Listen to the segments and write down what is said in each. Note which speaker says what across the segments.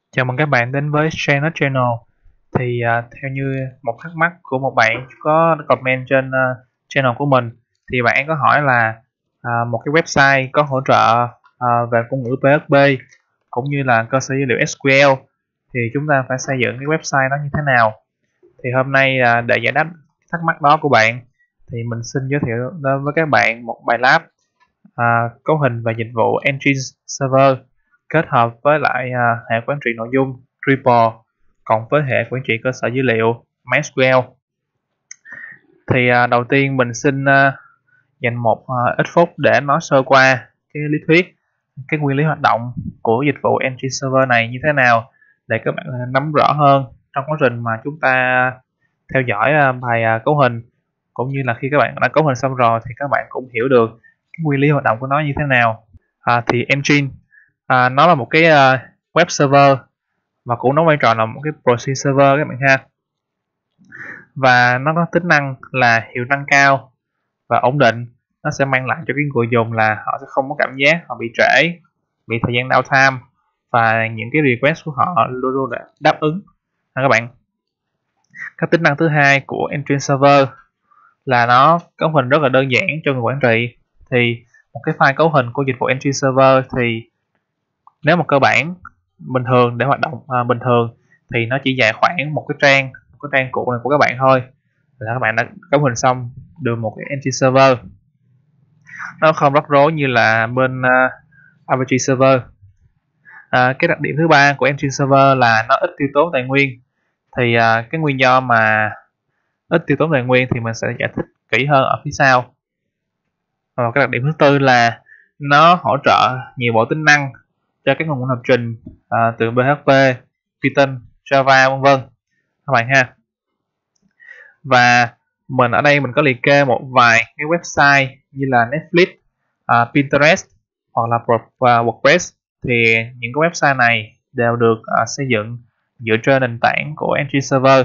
Speaker 1: Chào mừng các bạn đến với Share Channel. Theo như một thắc mắc của một bạn có comment trên channel của mình, thì bạn có hỏi là một cái website có hỗ trợ về ngôn ngữ PHP cũng như là cơ sở dữ liệu SQL, thì chúng ta phải xây dựng cái website đó như thế nào. Thì hôm nay để giải đáp thắc mắc đó của bạn, thì mình xin giới thiệu đến với các bạn một bài lab cấu hình và dịch vụ Engine Server kết hợp với lại hệ quản trị nội dung Drupal cộng với hệ quản trị cơ sở dữ liệu MySQL. Đầu tiên mình xin dành một ít phút để nói sơ qua cái lý thuyết, cái nguyên lý hoạt động của dịch vụ Engine Server này như thế nào, để các bạn nắm rõ hơn trong quá trình mà chúng ta theo dõi bài cấu hình, cũng như là khi các bạn đã cấu hình xong rồi thì các bạn cũng hiểu được cái nguyên lý hoạt động của nó như thế nào. Thì Engine nó là một cái web server và cũng đóng vai trò là một cái proxy server các bạn ha, và nó có tính năng là hiệu năng cao và ổn định. Nó sẽ mang lại cho cái người dùng là họ sẽ không có cảm giác họ bị trễ, bị thời gian downtime, và những cái request của họ luôn luôn đáp ứng các bạn. Cái tính năng thứ hai của Engine Server là nó cấu hình rất là đơn giản cho người quản trị. Thì một cái file cấu hình của dịch vụ Engine Server thì nếu mà cơ bản bình thường để hoạt động bình thường thì nó chỉ dài khoảng một cái trang cụ này của các bạn thôi là các bạn đã cấu hình xong được một cái Engine Server. Nó không rắc rối như là bên Apache Server. Cái đặc điểm thứ ba của Engine Server là nó ít tiêu tốn tài nguyên. Cái nguyên do mà ít tiêu tốn tài nguyên thì mình sẽ giải thích kỹ hơn ở phía sau. Cái đặc điểm thứ tư là nó hỗ trợ nhiều bộ tính năng cho các ngôn ngữ lập trình từ PHP, Python, Java vân vân các bạn ha. Và mình ở đây mình có liệt kê một vài cái website như là Netflix, Pinterest hoặc là WordPress. Thì những cái website này đều được xây dựng dựa trên nền tảng của Engine Server.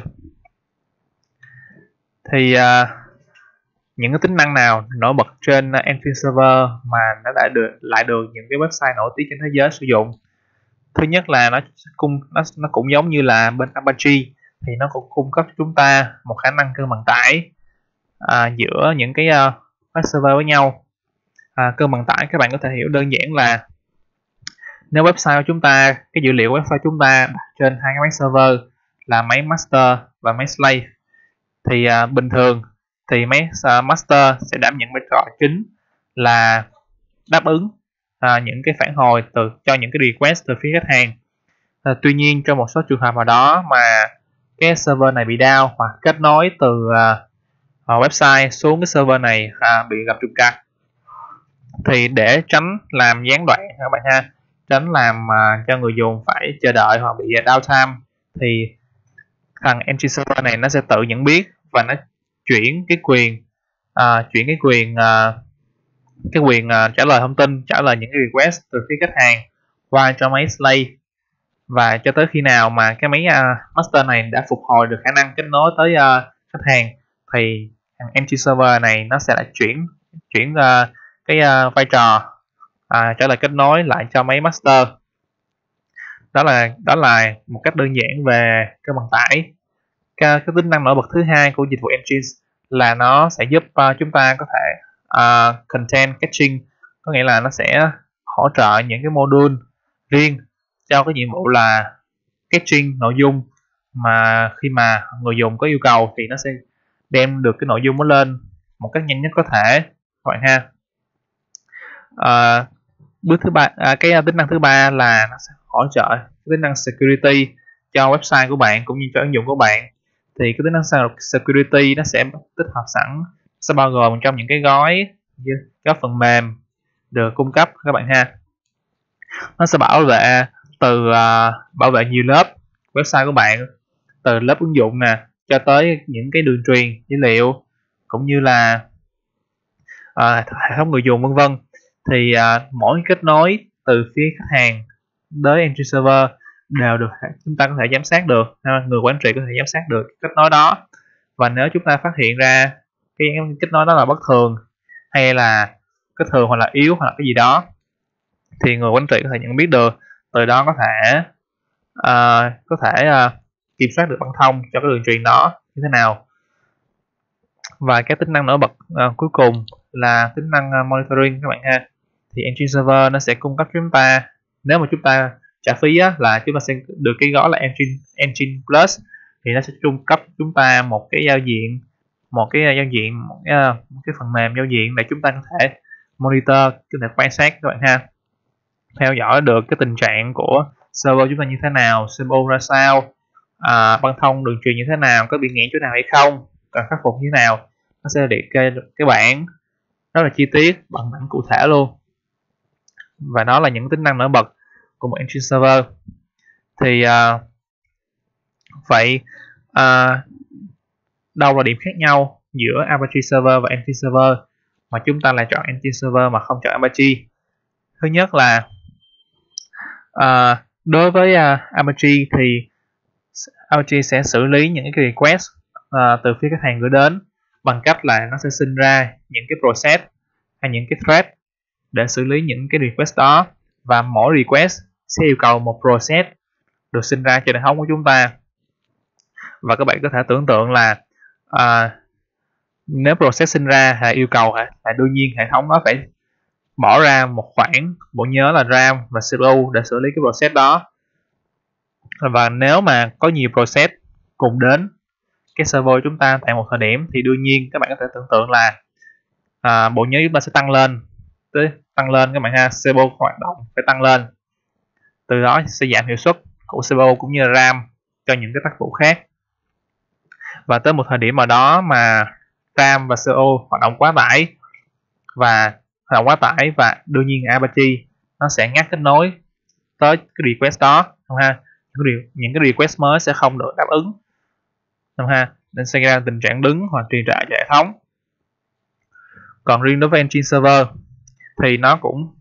Speaker 1: Những cái tính năng nào nổi bật trên Engine Server mà nó đã lại được những cái website nổi tiếng trên thế giới sử dụng? Thứ nhất là nó cũng giống như là bên Apache, thì nó cũng cung cấp cho chúng ta một khả năng cân bằng tải giữa những cái web server với nhau. Cân bằng tải các bạn có thể hiểu đơn giản là nếu website của chúng ta, cái dữ liệu website chúng ta đặt trên hai cái máy server là máy master và máy slave, thì bình thường thì máy master sẽ đảm nhận vai trò chính là đáp ứng những cái phản hồi cho những cái request từ phía khách hàng. Tuy nhiên trong một số trường hợp nào đó mà cái server này bị down hoặc kết nối từ website xuống cái server này bị gặp trục trặc, thì để tránh làm gián đoạn các bạn ha, tránh làm cho người dùng phải chờ đợi hoặc bị downtime, thì thằng Engine Server này nó sẽ tự nhận biết và nó chuyển cái quyền trả lời thông tin, trả lời những cái request từ phía khách hàng qua cho máy slave. Và cho tới khi nào mà cái máy master này đã phục hồi được khả năng kết nối tới khách hàng, thì thằng Engine Server này nó sẽ lại chuyển cái vai trò trả lời kết nối lại cho máy master. Đó là một cách đơn giản về cân bằng tải. Cái tính năng nổi bật thứ hai của dịch vụ Engine là nó sẽ giúp chúng ta có thể content caching, có nghĩa là nó sẽ hỗ trợ những cái module riêng cho cái nhiệm vụ là caching nội dung, mà khi mà người dùng có yêu cầu thì nó sẽ đem được cái nội dung nó lên một cách nhanh nhất có thể các bạn ha. Bước thứ ba, cái tính năng thứ ba là nó sẽ hỗ trợ tính năng security cho website của bạn cũng như cho ứng dụng của bạn. Thì cái tính năng security nó sẽ tích hợp sẵn, sẽ bao gồm trong những cái gói phần mềm được cung cấp các bạn ha. Nó sẽ bảo vệ nhiều lớp website của bạn, từ lớp ứng dụng nè cho tới những cái đường truyền dữ liệu cũng như là hệ thống người dùng vân vân. Thì mỗi kết nối từ phía khách hàng tới Engine Server đều được chúng ta có thể giám sát được, người quản trị có thể giám sát được kết nối đó. Và nếu chúng ta phát hiện ra cái kết nối đó là bất thường, hay là bất thường hoặc là yếu hoặc là cái gì đó, thì người quản trị có thể nhận biết được, từ đó có thể có thể kiểm soát được băng thông cho cái đường truyền đó như thế nào. Và cái tính năng nổi bật cuối cùng là tính năng monitoring các bạn ha. Thì Engine Server nó sẽ cung cấp chúng ta, nếu mà chúng ta trả phí á, là chúng ta sẽ được cái gói là Engine Plus, thì nó sẽ cung cấp chúng ta một cái giao diện, một cái phần mềm giao diện để chúng ta có thể monitor, có thể quan sát các bạn ha, theo dõi được cái tình trạng của server chúng ta như thế nào, CPU ra sao, băng thông đường truyền như thế nào, có bị nghẽn chỗ nào hay không, cần khắc phục như thế nào. Nó sẽ liệt kê cái bảng rất là chi tiết bằng ảnh cụ thể luôn. Và đó là những tính năng nổi bật của một Engine Server. Thì vậy đâu là điểm khác nhau giữa Apache Server và Engine Server mà chúng ta lại chọn Engine Server mà không chọn Apache? Thứ nhất là đối với Apache thì Apache sẽ xử lý những cái request từ phía khách hàng gửi đến bằng cách là nó sẽ sinh ra những cái process hay những cái thread để xử lý những cái request đó, và mỗi request sẽ yêu cầu một process được sinh ra trên hệ thống của chúng ta. Và các bạn có thể tưởng tượng là nếu process sinh ra là yêu cầu là đương nhiên hệ thống nó phải bỏ ra một khoản bộ nhớ là RAM và CPU để xử lý cái process đó. Và nếu mà có nhiều process cùng đến cái server chúng ta tại một thời điểm thì đương nhiên các bạn có thể tưởng tượng là bộ nhớ chúng ta sẽ tăng lên các bạn ha, CPU hoạt động phải tăng lên, từ đó sẽ giảm hiệu suất của CPU cũng như là RAM cho những cái tác vụ khác. Và tới một thời điểm nào đó mà RAM và CPU hoạt động quá tải và đương nhiên Apache nó sẽ ngắt kết nối tới cái request đó, không ha, những cái request mới sẽ không được đáp ứng, không ha, nên xảy ra tình trạng đứng hoặc trì trệ cho hệ thống. Còn riêng đối với Engine Server thì nó cũng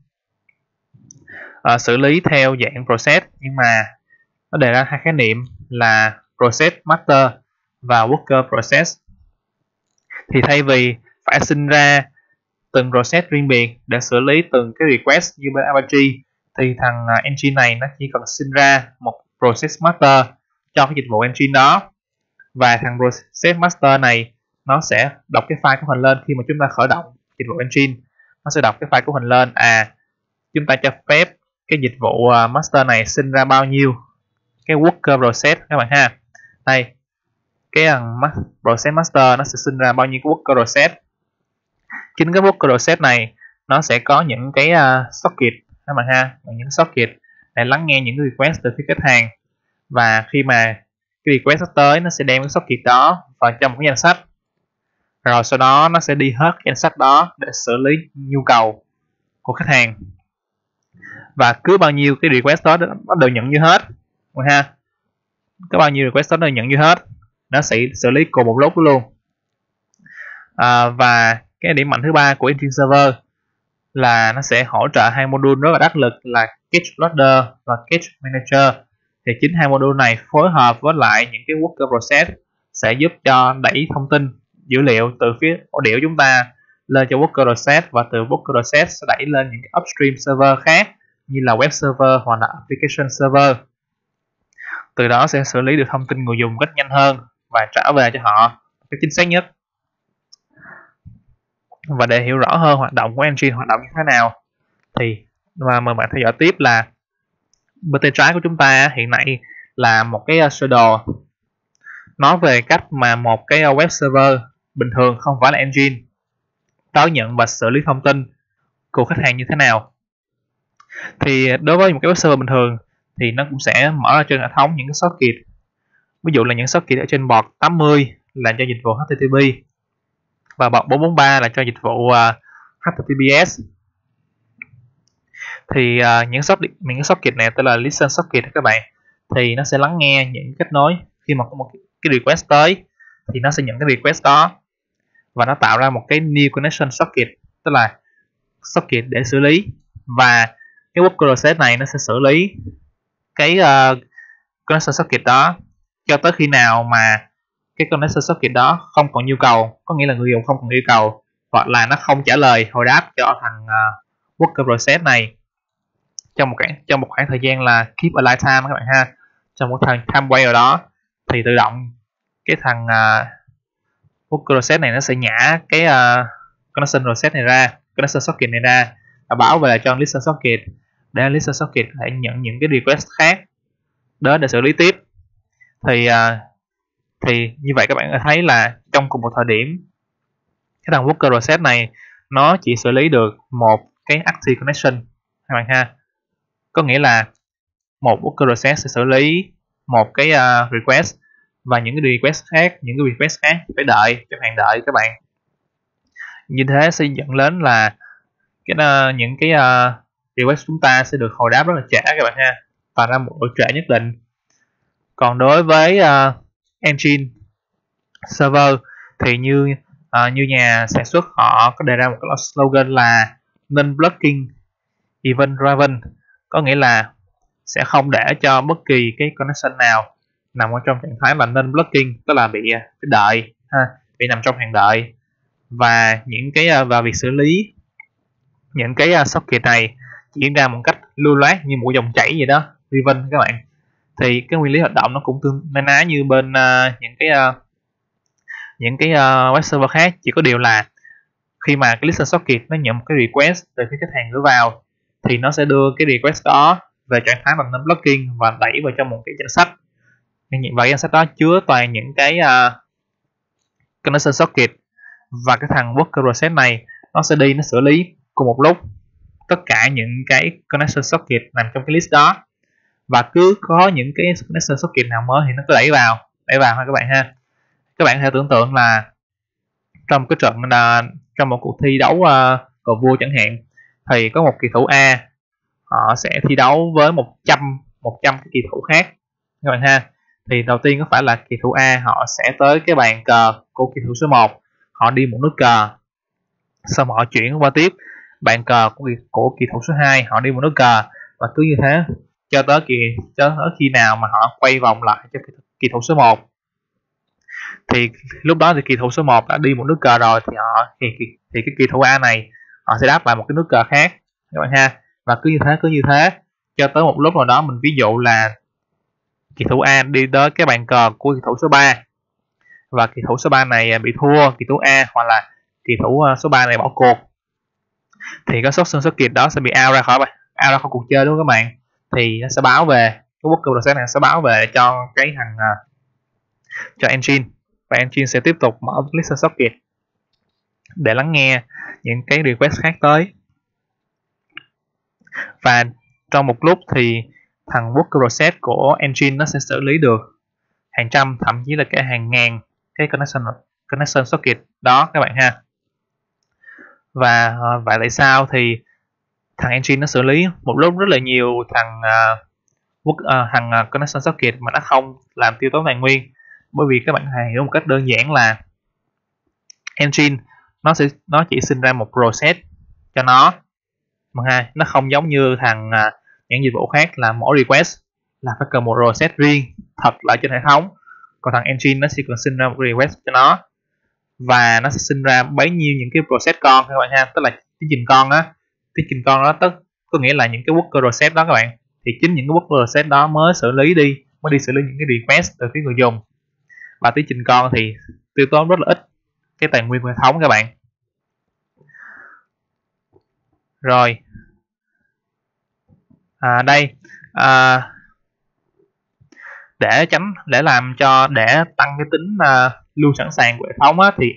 Speaker 1: xử lý theo dạng process, nhưng mà nó đề ra hai khái niệm là process master và worker process. Thì thay vì phải sinh ra từng process riêng biệt để xử lý từng cái request như bên Apache, thì thằng engine này nó chỉ cần sinh ra một process master cho cái dịch vụ engine đó, và thằng process master này nó sẽ đọc cái file cấu hình lên khi mà chúng ta khởi động dịch vụ engine. Nó sẽ đọc cái file cấu hình lên, chúng ta cho phép cái dịch vụ master này sinh ra bao nhiêu cái worker process các bạn ha. Đây, cái process master nó sẽ sinh ra bao nhiêu cái worker process. Chính cái worker process này nó sẽ có những cái socket các bạn ha, những socket để lắng nghe những cái request từ phía khách hàng, và khi mà cái request nó tới, nó sẽ đem cái socket đó vào trong một cái danh sách, rồi sau đó nó sẽ đi hết cái danh sách đó để xử lý nhu cầu của khách hàng. Và cứ bao nhiêu cái request đó nó đều nhận như hết ha, có bao nhiêu request đó đều nhận như hết, nó sẽ xử lý cùng một lúc luôn. Và cái điểm mạnh thứ ba của Engine Server là nó sẽ hỗ trợ hai module rất là đắc lực là Cache Loader và Cache Manager. Thì chính hai module này phối hợp với lại những cái worker process sẽ giúp cho đẩy thông tin dữ liệu từ phía ổ đĩa chúng ta lên cho worker process, và từ worker process sẽ đẩy lên những cái upstream server khác như là web server hoặc là application server. Từ đó sẽ xử lý được thông tin người dùng cách nhanh hơn và trả về cho họ cách chính xác nhất. Và để hiểu rõ hơn hoạt động của engine hoạt động như thế nào thì mời bạn theo dõi tiếp là bên tay trái của chúng ta hiện nay là một cái sơ đồ nói về cách mà một cái web server bình thường không phải là engine đón nhận và xử lý thông tin của khách hàng như thế nào. Thì đối với một cái web server bình thường thì nó cũng sẽ mở ra trên hệ thống những cái socket, ví dụ là những socket ở trên port 80 là cho dịch vụ HTTP và port 443 là cho dịch vụ HTTPS. Thì những socket này tên là listen socket các bạn, thì nó sẽ lắng nghe những kết nối. Khi mà có một cái request tới thì nó sẽ nhận cái request đó và nó tạo ra một cái new connection socket, tức là socket để xử lý, và cái worker process này nó sẽ xử lý cái connection socket đó cho tới khi nào mà cái connection socket đó không còn nhu cầu, có nghĩa là người dùng không còn yêu cầu hoặc là nó không trả lời hồi đáp cho thằng worker process này trong một khoảng thời gian là keep alive time các bạn ha. trong một thằng time quay nào đó, thì tự động cái thằng worker reset này nó sẽ nhả cái connection reset này ra, connection socket này ra, và báo về cho listen socket để listen socket có thể nhận những cái request khác đến để xử lý tiếp. Thì như vậy các bạn có thấy là trong cùng một thời điểm, cái thằng worker reset này nó chỉ xử lý được một cái active connection các bạn ha. Có nghĩa là một worker reset sẽ xử lý một cái request, và những cái request khác phải đợi, chẳng hạn đợi các bạn. Như thế sẽ dẫn đến là những cái request chúng ta sẽ được hồi đáp rất là trễ các bạn ha, tạo ra một độ trễ nhất định. Còn đối với engine server thì như nhà sản xuất họ có đề ra một cái slogan là non-blocking event driven, có nghĩa là sẽ không để cho bất kỳ cái connection nào nằm ở trong trạng thái là non-blocking, tức là bị đợi ha, bị nằm trong hàng đợi, và việc xử lý những cái socket này diễn ra một cách lưu loát như một dòng chảy vậy đó, driven các bạn. Thì cái nguyên lý hoạt động nó cũng tương na ná như bên những cái web server khác, chỉ có điều là khi mà cái listen socket nó nhận một cái request từ phía khách hàng gửi vào, thì nó sẽ đưa cái request đó về trạng thái là non-blocking và đẩy vào trong một cái danh sách, và danh sách đó chứa toàn những cái connection socket, và cái thằng worker reset này nó sẽ đi nó xử lý cùng một lúc tất cả những cái connection socket nằm trong cái list đó, và cứ có những cái connection socket nào mới thì nó cứ đẩy vào ha các bạn ha. Các bạn hãy tưởng tượng là trong cái trận trong một cuộc thi đấu cờ vua chẳng hạn, thì có một kỳ thủ A họ sẽ thi đấu với 100 cái kỳ thủ khác các bạn ha. Thì đầu tiên có phải là kỳ thủ A họ sẽ tới cái bàn cờ của kỳ thủ số 1, họ đi một nước cờ, xong họ chuyển qua tiếp bàn cờ của kỳ thủ số 2, họ đi một nước cờ, và cứ như thế cho tới khi nào mà họ quay vòng lại cho kỳ thủ số 1. Thì lúc đó thì kỳ thủ số 1 đã đi một nước cờ rồi, thì cái kỳ thủ A này họ sẽ đáp lại một cái nước cờ khác các bạn ha. Và cứ như thế cho tới một lúc nào đó, mình ví dụ là kỳ thủ A đi tới cái bàn cờ của kỳ thủ số 3, và kỳ thủ số 3 này bị thua kỳ thủ A, hoặc là kỳ thủ số 3 này bỏ cuộc, thì cái socket đó sẽ bị out ra khỏi cuộc chơi đúng không các bạn. Thì nó sẽ báo về, cái worker reset này sẽ báo về cho cái thằng cho engine, và engine sẽ tiếp tục mở listen socket để lắng nghe những cái request khác tới. Và trong một lúc thì thằng worker reset của engine nó sẽ xử lý được hàng trăm, thậm chí là cái hàng ngàn cái connection socket đó các bạn ha. Và vậy tại sao thì thằng engine nó xử lý một lúc rất là nhiều thằng connection socket mà nó không làm tiêu tốn tài nguyên? Bởi vì các bạn hãy hiểu một cách đơn giản là engine nó chỉ sinh ra một process cho nó, mà nó không giống như những dịch vụ khác là mỗi request là phải cần một process riêng thật lại trên hệ thống. Còn thằng engine nó chỉ cần sinh ra một request cho nó, và nó sẽ sinh ra bấy nhiêu những cái process con các bạn ha, tức là tiến trình con đó có nghĩa là những cái worker process đó các bạn, thì chính những cái worker process đó mới đi xử lý những cái request từ phía người dùng, và tiến trình con thì tiêu tốn rất là ít cái tài nguyên của hệ thống các bạn. Rồi để tăng cái tính lưu sẵn sàng của hệ thống á, thì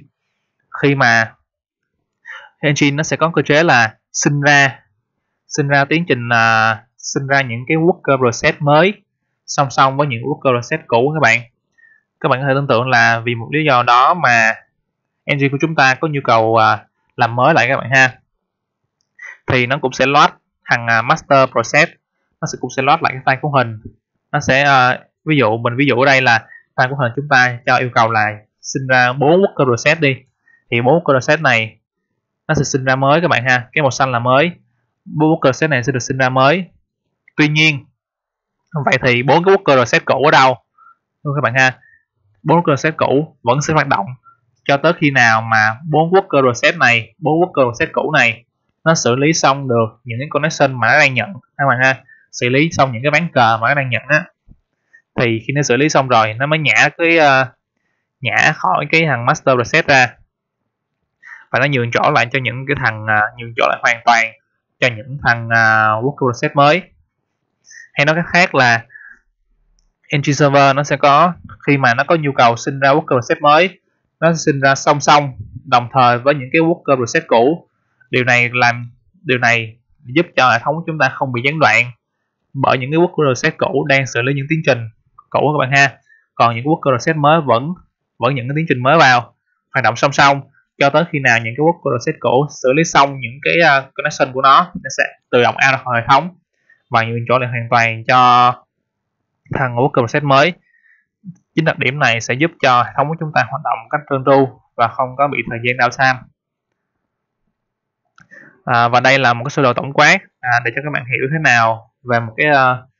Speaker 1: engine nó sẽ có cơ chế là sinh ra tiến trình sinh ra những cái worker process mới song song với những worker process cũ các bạn. Các bạn có thể tưởng tượng là vì một lý do đó mà engine của chúng ta có nhu cầu làm mới lại các bạn ha, thì nó cũng sẽ load thằng master process, nó cũng sẽ load lại cái file cấu hình. Nó sẽ ví dụ ở đây là file cấu hình chúng ta cho yêu cầu là sinh ra 4 worker process đi, thì 4 worker process này nó sẽ sinh ra mới các bạn ha. Cái màu xanh là mới, 4 worker process này sẽ được sinh ra mới. Tuy nhiên vậy thì 4 cái worker process cũ ở đâu đúng các bạn ha? 4 worker process cũ vẫn sẽ hoạt động cho tới khi nào mà 4 worker process cũ này nó xử lý xong được những cái connection mà nó đang nhận các bạn ha, xử lý xong những cái ván cờ mà nó đang nhận á, thì khi nó xử lý xong rồi nó mới nhả khỏi cái thằng master reset ra, và nó nhường chỗ lại cho những cái thằng nhường chỗ lại hoàn toàn cho những thằng worker reset mới. Hay nói cách khác là ng server nó sẽ có, khi mà nó có nhu cầu sinh ra worker reset mới, nó sẽ sinh ra song song đồng thời với những cái worker reset cũ. Điều này giúp cho hệ thống của chúng ta không bị gián đoạn bởi những cái worker reset cũ đang xử lý những tiến trình cũ các bạn ha. Còn những cái worker reset mới vẫn những cái tiến trình mới vào hoạt động song song cho tới khi nào những cái worker reset cũ xử lý xong những cái connection của nó sẽ tự động out ra khỏi hệ thống và nhường chỗ lại hoàn toàn cho thằng worker reset mới. Chính đặc điểm này sẽ giúp cho hệ thống của chúng ta hoạt động một cách trơn tru và không có bị thời gian downtime. Và đây là một cái sơ đồ tổng quát để cho các bạn hiểu thế nào về một cái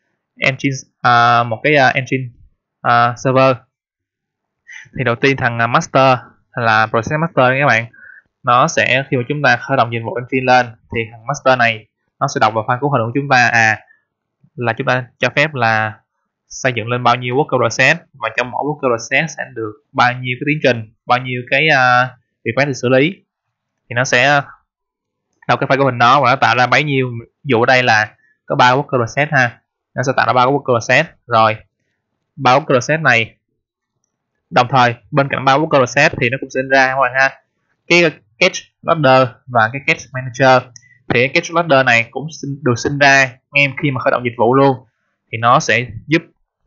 Speaker 1: engine server. Thì đầu tiên thằng master là process master các bạn, nó sẽ khi mà chúng ta khởi động dịch vụ engine lên thì thằng master này nó sẽ đọc vào file cứu hoạt động của chúng ta, là chúng ta cho phép là xây dựng lên bao nhiêu worker reset, và trong mỗi worker reset sẽ được bao nhiêu cái tiến trình, bao nhiêu cái request được xử lý, thì nó sẽ đọc cái file của hình đó và nó tạo ra bấy nhiêu. Ví dụ ở đây là có 3 worker reset ha, nó sẽ tạo ra 3 worker reset. Rồi 3 worker reset này đồng thời bên cạnh 3 worker reset thì nó cũng sinh ra các bạn ha, cái cache loader và cái cache manager. Thì cái cache loader này cũng được sinh ra ngay khi mà khởi động dịch vụ luôn, thì nó sẽ giúp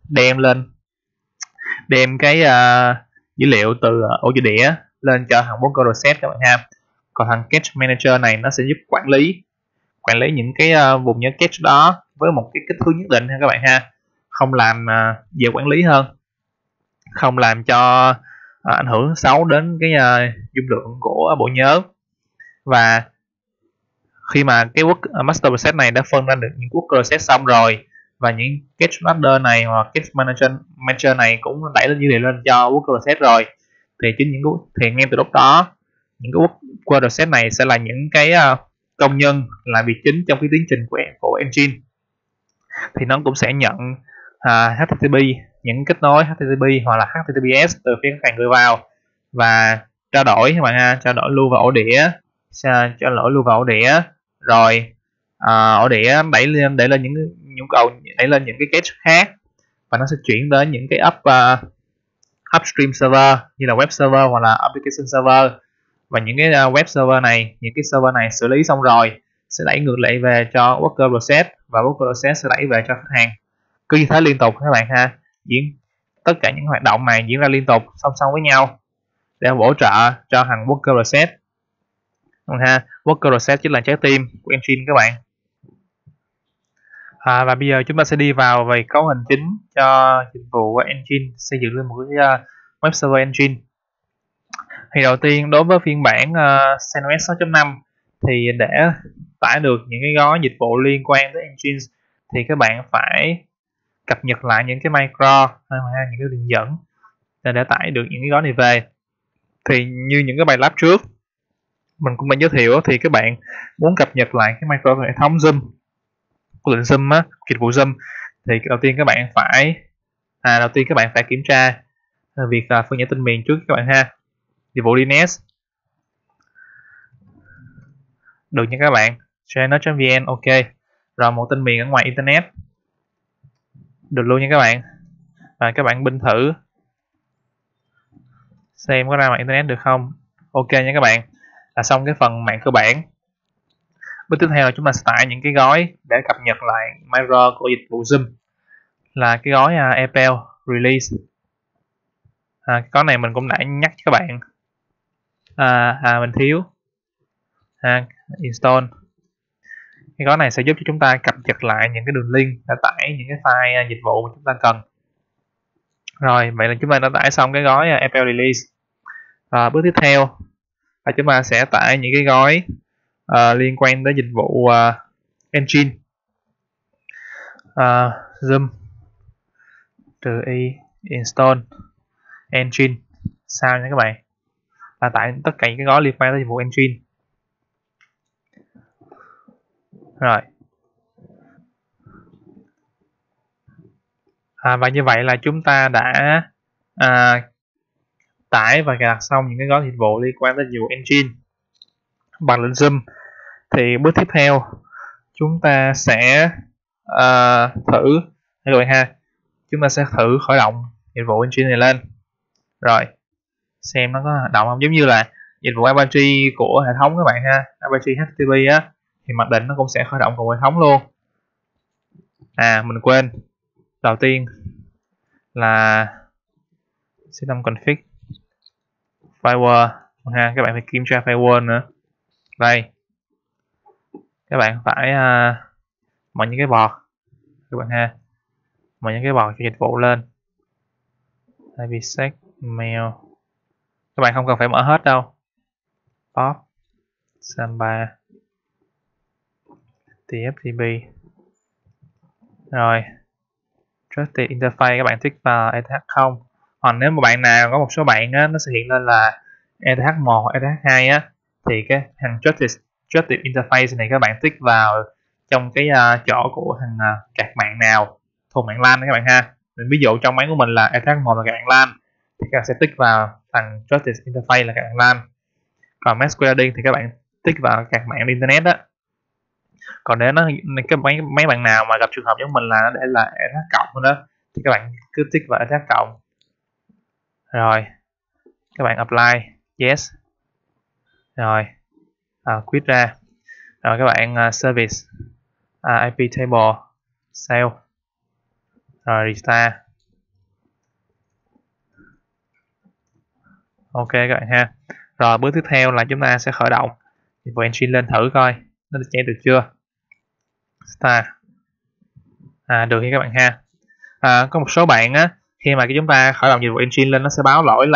Speaker 1: đem cái dữ liệu từ ổ dữ đĩa lên cho thằng worker reset các bạn ha. Còn thằng cache manager này nó sẽ giúp quản lý những cái vùng nhớ cache đó với một cái kích thước nhất định ha các bạn ha, không làm dễ quản lý hơn, không làm cho ảnh hưởng xấu đến cái dung lượng của bộ nhớ. Và khi mà cái master reset này đã phân ra được những worker reset xong rồi, và những cache loader này hoặc cache manager này cũng đẩy lên dữ liệu lên cho worker reset rồi, thì ngay từ lúc đó những cái worker reset này sẽ là những cái công nhân làm việc chính trong cái tiến trình của engine. Thì nó cũng sẽ nhận HTTP, những kết nối HTTP hoặc là HTTPS từ phía khách hàng gửi vào và trao đổi các bạn ha, trao đổi lưu vào ổ đĩa, rồi ổ đĩa đẩy lên những nhu cầu, đẩy lên những cái cache khác, và nó sẽ chuyển đến những cái upstream server như là web server hoặc là application server. Và những cái web server này, những cái server này xử lý xong rồi sẽ đẩy ngược lại về cho worker reset, và worker reset sẽ đẩy về cho khách hàng. Cứ như thế liên tục các bạn ha, tất cả những hoạt động này diễn ra liên tục song song với nhau để hỗ trợ cho thằng worker reset ha. Worker reset chính là trái tim của engine các bạn. Và bây giờ chúng ta sẽ đi vào về cấu hình chính cho dịch vụ engine, xây dựng lên một cái web server engine. Thì đầu tiên đối với phiên bản CentOS 6.5 thì để tải được những cái gói dịch vụ liên quan tới engines thì các bạn phải cập nhật lại những cái micro, những cái đường dẫn để tải được những cái gói này về. Thì như những cái bài lab trước mình cũng đã giới thiệu, thì các bạn muốn cập nhật lại cái micro của hệ thống Zoom, của lệnh Zoom dịch vụ Zoom, thì đầu tiên các bạn phải kiểm tra việc phân giải tên miền trước các bạn ha. Dịch vụ DNS được nha các bạn, share.vn ok. Rồi một tên miền ở ngoài internet được luôn nha các bạn. Và các bạn binh thử xem có ra ngoài internet được không. Ok nha các bạn, là xong cái phần mạng cơ bản. Bước tiếp theo là chúng ta sẽ tải những cái gói để cập nhật lại micro của dịch vụ Zoom, là cái gói EPEL release. Cái gói này mình cũng đã nhắc các bạn, mình thiếu install. Cái gói này sẽ giúp cho chúng ta cập nhật lại những cái đường link đã tải những cái file dịch vụ mà chúng ta cần. Rồi vậy là chúng ta đã tải xong cái gói EPEL release. Bước tiếp theo là chúng ta sẽ tải những cái gói liên quan tới dịch vụ engine, Zoom -i install engine sao nha các bạn, là tải tất cả những cái gói liên quan tới dịch vụ engine. Rồi Và như vậy là chúng ta đã tải và cài đặt xong những cái gói dịch vụ liên quan tới dịch vụ engine bằng lệnh zoom. Thì bước tiếp theo chúng ta sẽ thử các bạn ha, chúng ta sẽ thử khởi động dịch vụ engine này lên, rồi xem nó có hoạt động không. Giống như là dịch vụ Apache của hệ thống các bạn ha, Apache HTTP á, thì mặc định nó cũng sẽ khởi động cùng hệ thống luôn. Mình quên, đầu tiên là system config firewall ha, các bạn phải kiểm tra firewall nữa. Đây, các bạn phải mở những cái board các bạn ha, mở những cái board cho dịch vụ lên. IPsec mail, các bạn không cần phải mở hết đâu. Pop Samba TFTP, rồi Trusted Interface các bạn tick vào ETH0. Còn nếu mà bạn nào, có một số bạn á, nó sẽ hiện lên là ETH1, ETH2 á, thì cái hàng Trusted Interface này các bạn tick vào trong cái chỗ của thằng card mạng nào thuộc mạng LAN các bạn ha. Ví dụ trong máy của mình là ETH1 là card mạng LAN, thì các bạn sẽ tick vào thằng Trusted Interface là card mạng LAN. Còn masquerading thì các bạn tick vào card mạng internet á. Còn nếu nó cái mấy bạn nào mà gặp trường hợp giống mình là nó để là ETH cộng đó, thì các bạn cứ tick vào ETH cộng, rồi các bạn apply yes, rồi quit ra, rồi các bạn service IP table save, rồi restart. Ok các bạn ha. Rồi bước tiếp theo là chúng ta sẽ khởi động dịch vụ engine lên thử coi nó chạy được chưa. Start. Được thì các bạn ha. Có một số bạn á, khi mà chúng ta khởi động dịch vụ engine lên, nó sẽ báo lỗi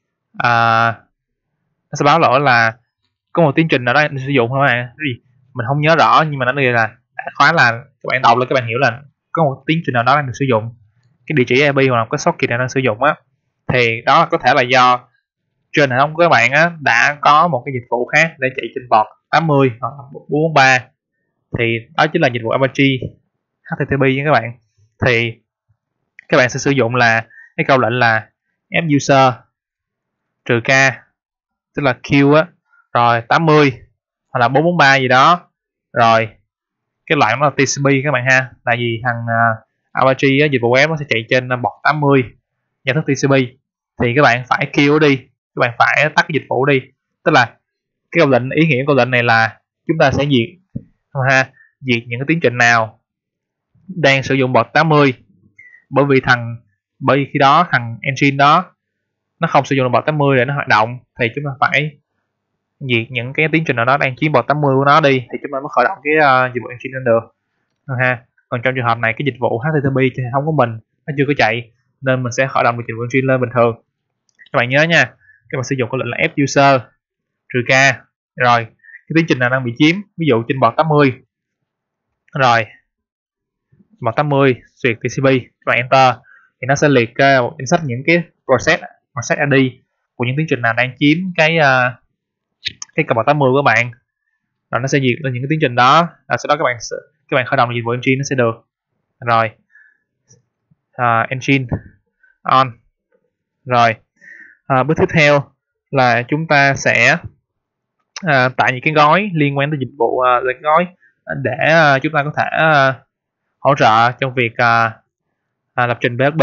Speaker 1: là có một tiến trình nào đó đang sử dụng không ạ? Mình không nhớ rõ, nhưng mà nó ghi là khóa là các bạn đọc lên các bạn hiểu là có một tiến trình nào đó đang được sử dụng, cái địa chỉ IP hoặc là cái socket nào đang sử dụng á, thì đó có thể là do trên hệ thống của các bạn á đã có một cái dịch vụ khác để chạy trên port 80 hoặc 443, thì đó chính là dịch vụ Apache HTTP nha các bạn. Thì các bạn sẽ sử dụng là cái câu lệnh là fuser -k, tức là Q á, rồi 80 hoặc là 443 gì đó, rồi cái loại nó là TCP các bạn ha, tại vì thằng Apache á, dịch vụ web nó sẽ chạy trên port 80 nhận thức TCP, thì các bạn phải Q đi, các bạn phải tắt cái dịch vụ đi. Tức là cái câu lệnh, ý nghĩa câu lệnh này là chúng ta sẽ diệt những cái tiến trình nào đang sử dụng port 80, bởi vì khi đó thằng engine đó nó không sử dụng port 80 để nó hoạt động, thì chúng ta phải diệt những cái tiến trình nào đó đang chiếm port 80 của nó đi, thì chúng ta mới khởi động cái dịch vụ engine lên được ha. Còn trong trường hợp này cái dịch vụ HTTP trên hệ thống của mình nó chưa có chạy, nên mình sẽ khởi động được dịch vụ engine lên bình thường. Các bạn nhớ nha, các bạn sử dụng câu lệnh là fuser -k, rồi cái tiến trình nào đang bị chiếm, ví dụ trên port 80, rồi port 80 duyệt TCP, các bạn enter, thì nó sẽ liệt kê một danh sách những cái process ID của những tiến trình nào đang chiếm cái port 80 của bạn, rồi nó sẽ duyệt lên những cái tiến trình đó, rồi sau đó các bạn khởi động dịch vụ engine nó sẽ được. Rồi engine on. Rồi bước tiếp theo là chúng ta sẽ tải những cái gói liên quan tới dịch vụ, gói để chúng ta có thể hỗ trợ trong việc lập trình PHP.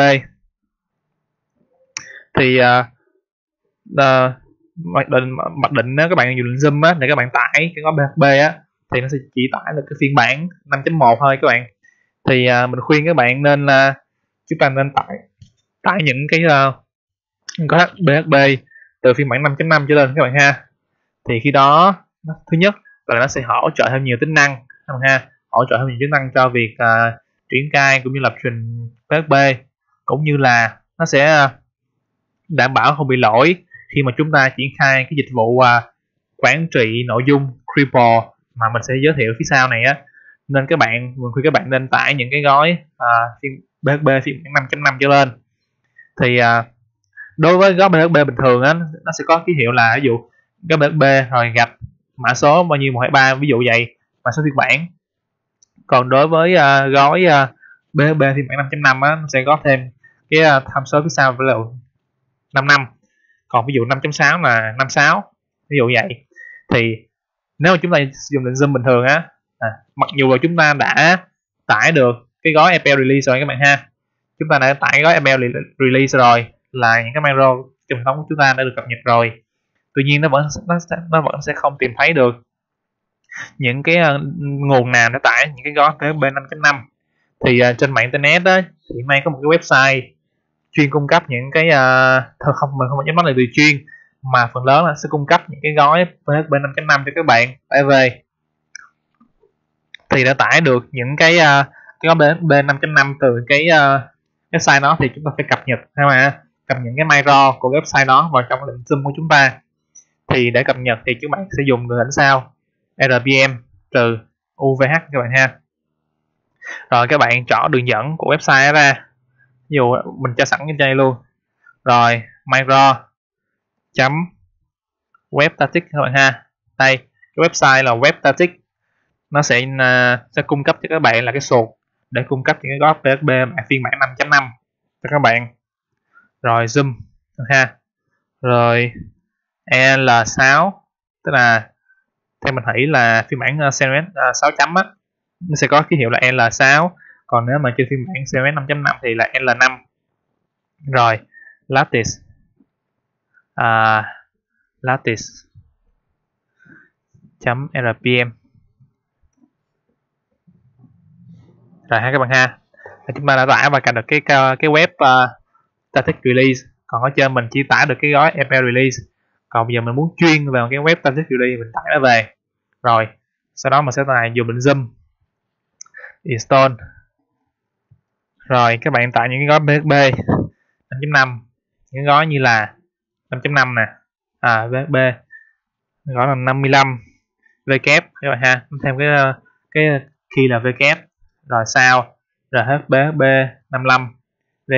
Speaker 1: Thì mặc định các bạn dùng Zoom á, để các bạn tải cái gói PHP á, thì nó sẽ chỉ tải được cái phiên bản 5.1 thôi các bạn. Thì mình khuyên các bạn nên chúng ta nên tải những cái gói PHP từ phiên bản 5.5 trở lên các bạn ha. Thì khi đó thứ nhất là nó sẽ hỗ trợ thêm nhiều tính năng các bạn ha, hỗ trợ thêm nhiều tính năng cho việc triển khai cũng như lập trình PHP, cũng như là nó sẽ đảm bảo không bị lỗi khi mà chúng ta triển khai cái dịch vụ quản trị nội dung Cripple mà mình sẽ giới thiệu phía sau này á. Nên mình khuyên các bạn nên tải những cái gói phiên PHP phiên bản 5.5 trở lên. Thì đối với gói PHP bình thường á, nó sẽ có ký hiệu là ví dụ gói PHP rồi gạch mã số bao nhiêu 123, ví dụ vậy, mã số phiên bản. Còn đối với gói PHP phiên bản 5.5 á, nó sẽ có thêm cái tham số phía sau với là 55, còn ví dụ 5.6 là 56, ví dụ vậy. Thì nếu mà chúng ta sử dụng lệnh zoom bình thường á, mặc dù là chúng ta đã tải được cái gói Apple Release rồi các bạn ha, chúng ta đã tải cái gói Apple Release rồi, là những cái macro trong hệ thống của chúng ta đã được cập nhật rồi, tuy nhiên nó vẫn sẽ không tìm thấy được những cái nguồn nào để tải những cái gói PHP 5.5. Thì trên mạng internet đó hiện nay có một cái website chuyên cung cấp những cái mình không dám nói là từ chuyên, mà phần lớn là sẽ cung cấp những cái gói PHP 5.5 cho các bạn tải về. Thì đã tải được những cái gói PHP 5.5 từ cái website đó, thì chúng ta phải cập nhật cập nhật cái micro của website đó vào trong lệnh zoom của chúng ta. Thì để cập nhật thì các bạn sẽ dùng lệnh sau rpm trừ uvh các bạn ha. Rồi các bạn chọn đường dẫn của website ra, ví dụ mình cho sẵn trên đây luôn. Rồi micro chấm web static các bạn ha. Đây cái website là web static, nó sẽ cung cấp cho các bạn là cái sụt để cung cấp những cái gói PHP phiên bản 5.5 cho các bạn. Rồi zoom ha. Rồi L6, tức là theo mình nghĩ là phiên bản CMS 6 chấm á, nó sẽ có ký hiệu là L6, còn nếu mà trên phiên bản CMS 5.5 thì là L5. Rồi lattice lattice chấm rpm. Rồi ha các bạn ha, chúng ta đã tải và cài được cái web static release. Còn ở trên mình chỉ tải được cái gói Apple release, còn bây giờ mình muốn chuyên vào cái web static release mình tải nó về. Rồi sau đó mình sẽ dùng lệnh zoom install. Rồi các bạn tải những cái gói PHP 5.5, những gói như là 5.5 nè, PHP gói là 55 W các bạn ha, thêm cái key là W, rồi sau rồi hết PHP 55 W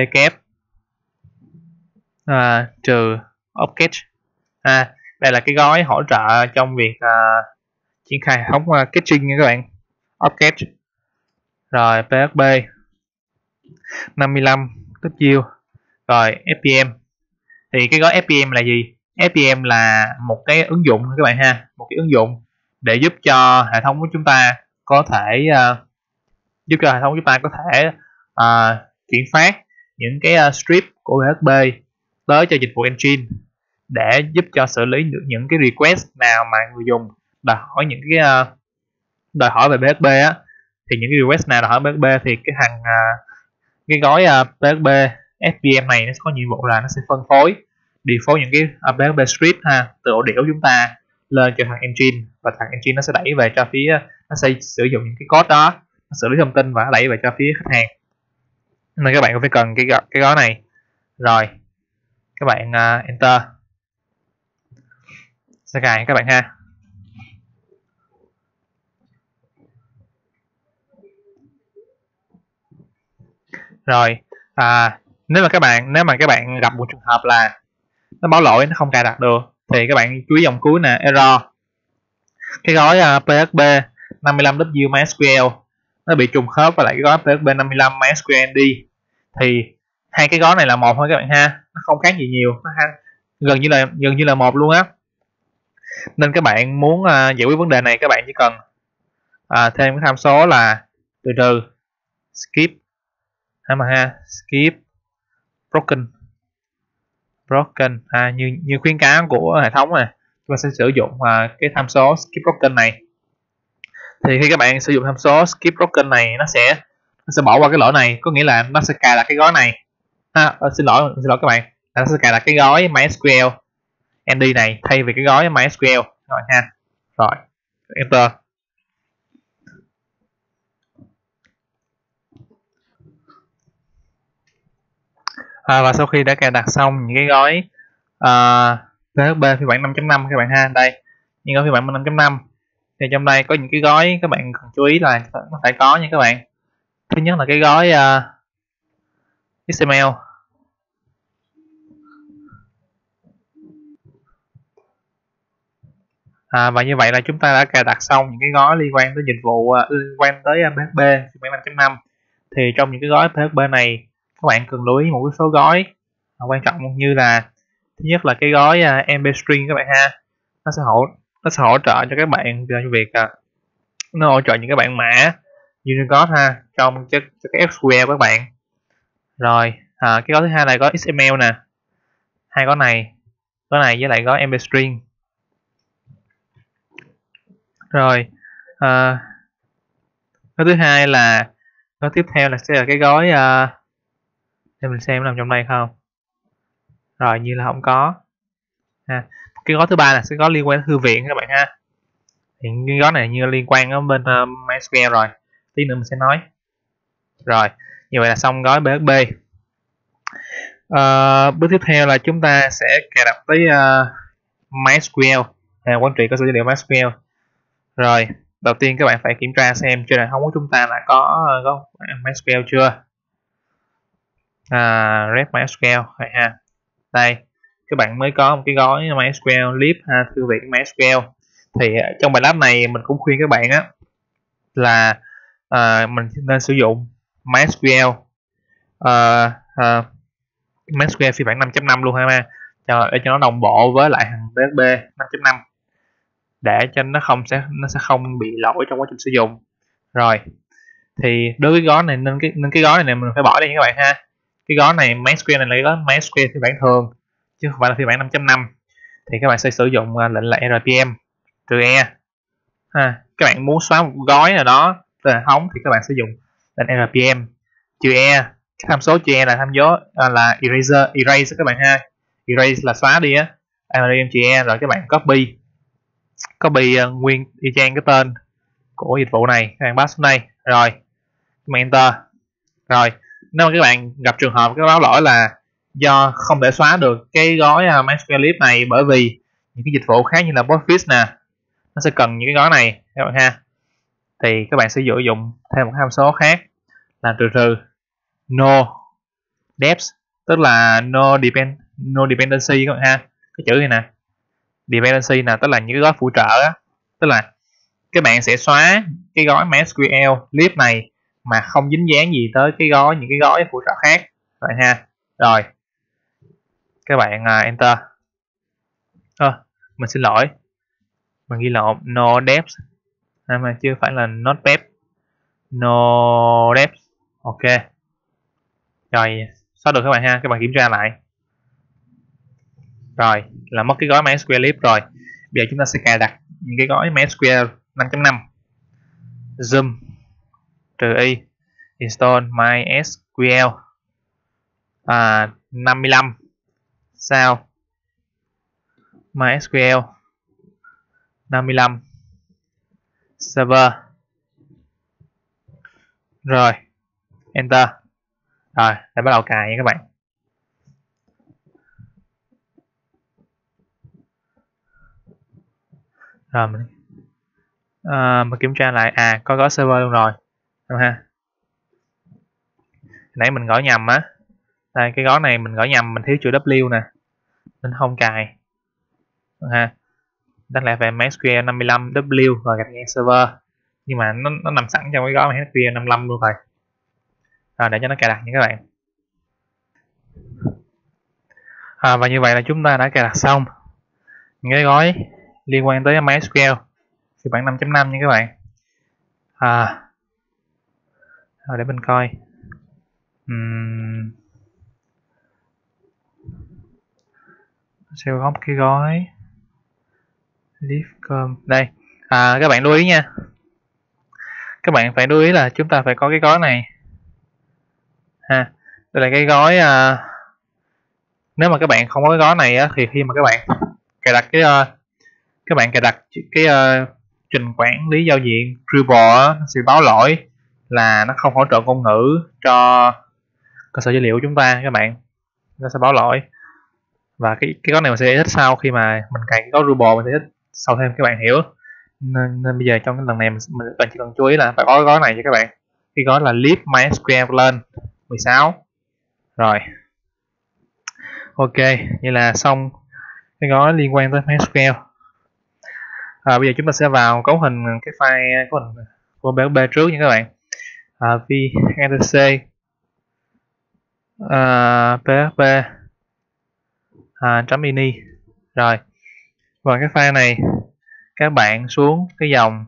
Speaker 1: trừ object. Đây là cái gói hỗ trợ trong việc triển khai hệ thống caching nha các bạn, object. Rồi PHP 55 W, rồi FPM. Thì cái gói FPM là gì? FPM là một cái ứng dụng các bạn ha, một cái ứng dụng để giúp cho hệ thống của chúng ta có thể chuyển phát những cái strip của PHP tới cho dịch vụ engine, để giúp cho xử lý được những cái request nào mà người dùng đòi hỏi những cái đòi hỏi về PHP á. Thì những cái request nào đòi hỏi PHP thì cái gói PHP FPM này nó sẽ có nhiệm vụ là nó sẽ phân phối những cái PHP script từ ổ đĩa của chúng ta lên cho thằng engine, và thằng engine nó sẽ đẩy về cho phía, nó sẽ sử dụng những cái code đó, nó xử lý thông tin và đẩy về cho phía khách hàng. Nên các bạn cũng phải cần cái gói này. Rồi các bạn enter sẽ cài các bạn ha. Rồi nếu mà các bạn gặp một trường hợp là nó báo lỗi, nó không cài đặt được, thì các bạn chú ý dòng cuối nè, error. Cái gói PHP 55W MySQL nó bị trùng khớp với lại cái gói PHP 55 MySQL thì hai cái gói này là một thôi các bạn ha, nó không khác gì nhiều, gần như là một luôn á. Nên các bạn muốn giải quyết vấn đề này, các bạn chỉ cần thêm cái tham số là từ skip skip broken như khuyến cáo của hệ thống này, chúng ta sẽ sử dụng cái tham số skip broken này. Thì khi các bạn sử dụng tham số skip broken này, nó sẽ bỏ qua cái lỗi này, có nghĩa là nó sẽ cài đặt cái gói này xin lỗi các bạn, nó sẽ cài đặt cái gói MySQL ND này thay vì cái gói MySQL rồi ha. Rồi enter. Và sau khi đã cài đặt xong những cái gói PHP phiên bản 5.5 các bạn ha, đây những gói phiên bản 5.5 thì trong đây có những cái gói các bạn cần chú ý là nó phải có nha các bạn. Thứ nhất là cái gói XML. Và như vậy là chúng ta đã cài đặt xong những cái gói liên quan tới dịch vụ liên quan tới PHP phiên bản 5.5. Thì trong những cái gói PHP này các bạn cần lưu ý một số gói quan trọng, như là thứ nhất là cái gói embed string các bạn ha. Nó sẽ hỗ trợ cho các bạn về việc nó hỗ trợ những cái bạn mã Unicode ha trong cái SQL của các bạn. Rồi cái gói thứ hai là gói XML nè, hai gói này với lại gói embed string. Rồi gói thứ hai là gói tiếp theo là sẽ là cái gói để mình xem nằm trong đây không. Rồi như là không có ha. Cái gói thứ ba là sẽ có liên quan đến thư viện các bạn ha. Thì cái gói này như liên quan ở bên MySQL rồi, tí nữa mình sẽ nói. Rồi như vậy là xong gói PHP. Bước tiếp theo là chúng ta sẽ cài đặt tới MySQL, quản trị cơ sở dữ liệu MySQL. Rồi đầu tiên các bạn phải kiểm tra xem trên hệ thống của chúng ta là có MySQL chưa. Red MySQL này ha. Đây các bạn mới có một cái gói MySQL lib thư viện MySQL. Thì trong bài lab này mình cũng khuyên các bạn á là mình nên sử dụng MySQL MySQL phiên bản 5.5 luôn ha, để cho nó đồng bộ với lại thằng PHP 5.5 để cho nó sẽ không bị lỗi trong quá trình sử dụng. Rồi thì đối với gói này nên cái gói này mình phải bỏ đi các bạn ha. Cái gói này MySQL này là gói MySQL phiên bản thường chứ không phải là phiên bản 5.5. Thì các bạn sẽ sử dụng lệnh là rpm -e các bạn muốn xóa một gói nào đó từ hệ thống thì các bạn sử dụng lệnh rpm -e. Cái tham số -e là tham số là erase các bạn ha. Erase là xóa đi á, rpm -e. Rồi các bạn copy nguyên y chang cái tên của dịch vụ này, các bạn pass xuống đây, rồi các bạn enter. Rồi nếu mà các bạn gặp trường hợp cái báo lỗi là do không thể xóa được cái gói MySQL lib này bởi vì những cái dịch vụ khác như là Postfix nè, nó sẽ cần những cái gói này các bạn ha, thì các bạn sẽ sử dụng thêm một tham số khác là trừ no depth, tức là no dependency các bạn ha. Cái chữ này nè, dependency là tức là những cái gói phụ trợ á, tức là các bạn sẽ xóa cái gói MySQL lib này mà không dính dáng gì tới những cái gói phụ trợ khác các bạn ha. Rồi các bạn enter. Mình xin lỗi, mình ghi lộn, no depth mà chưa phải là not pep, no depth. Ok rồi, xóa được các bạn ha. Các bạn kiểm tra lại rồi là mất cái gói MySQL lib rồi. Bây giờ chúng ta sẽ cài đặt những cái gói MySQL 5.5. zoom -i install MySQL 55 sao MySQL 55 server. Rồi enter. Rồi để bắt đầu cài nha các bạn. Rồi mình kiểm tra lại, có gói server luôn rồi ha. Nãy mình gõ nhầm á, đây cái gói này mình gõ nhầm, mình thiếu chữ W nè nên không cài ha. Đáng lẽ về MySQL 55 W rồi gạch ngang server, nhưng mà nó nằm sẵn trong cái gói MySQL 55 luôn rồi. Rồi để cho nó cài đặt nha các bạn. Và như vậy là chúng ta đã cài đặt xong những cái gói liên quan tới MySQL phiên bản 5.5 nha các bạn. Rồi để mình coi. Sẽ có một cái gói live đây. Các bạn lưu ý nha, các bạn phải lưu ý là chúng ta phải có cái gói này ha. Đây là cái gói nếu mà các bạn không có cái gói này á, thì khi mà các bạn cài đặt cái trình quản lý giao diện Drupal nó sẽ báo lỗi là nó không hỗ trợ ngôn ngữ cho cơ sở dữ liệu của chúng ta các bạn, nó sẽ báo lỗi. Và cái gói này mình sẽ giải thích sau, khi mà mình cài cái gói Drupal mình sẽ giải thích sau thêm các bạn hiểu. Nên bây giờ trong cái lần này mình chỉ cần chú ý là phải có cái gói này cho các bạn, cái gói là lib MySQL lên 16. Rồi ok, như là xong cái gói liên quan tới MySQL. Bây giờ chúng ta sẽ vào cấu hình cái file cấu hình của PHP trước nha các bạn. vnc php .ini. Rồi, và cái file này các bạn xuống cái dòng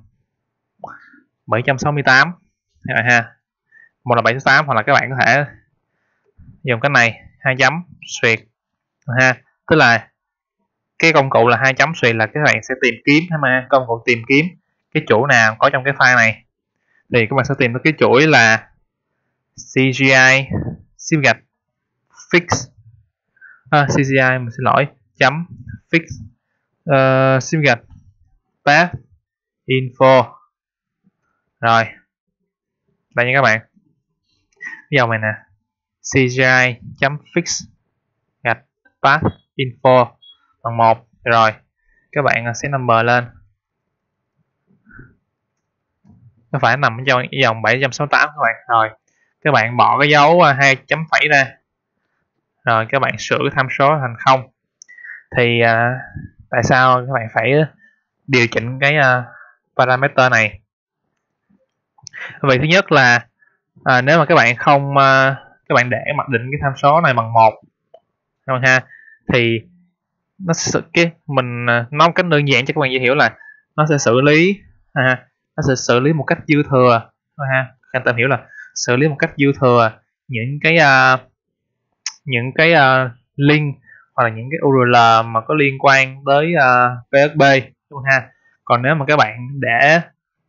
Speaker 1: 768 ha, một là 768 hoặc là các bạn có thể dùng cái này 2 chấm xuyệt ha, tức là cái công cụ là 2 chấm xuyệt là các bạn sẽ tìm kiếm mà công cụ tìm kiếm cái chuỗi nào có trong cái file này, thì các bạn sẽ tìm được cái chuỗi là CGI xếp gạch fix CGI mình xin lỗi chấm fix xếp gạch path info. Rồi đây nha các bạn, cái dòng này nè, CGI chấm fix gạch path info bằng 1. Rồi các bạn sẽ number lên, nó phải nằm trong dòng 768 các bạn. Rồi các bạn bỏ cái dấu 2 chấm phẩy ra, rồi các bạn sửa tham số thành 0. Thì tại sao các bạn phải điều chỉnh cái parameter này? Vì thứ nhất là nếu mà các bạn không các bạn để mặc định cái tham số này bằng 1 không ha, thì nó sẽ nói một cách đơn giản cho các bạn dễ hiểu là nó sẽ xử lý nó sẽ xử lý một cách dư thừa ha. Các bạn hiểu là xử lý một cách dư thừa những cái link hoặc là những cái URL mà có liên quan tới PHP đúng không ha. Còn nếu mà các bạn để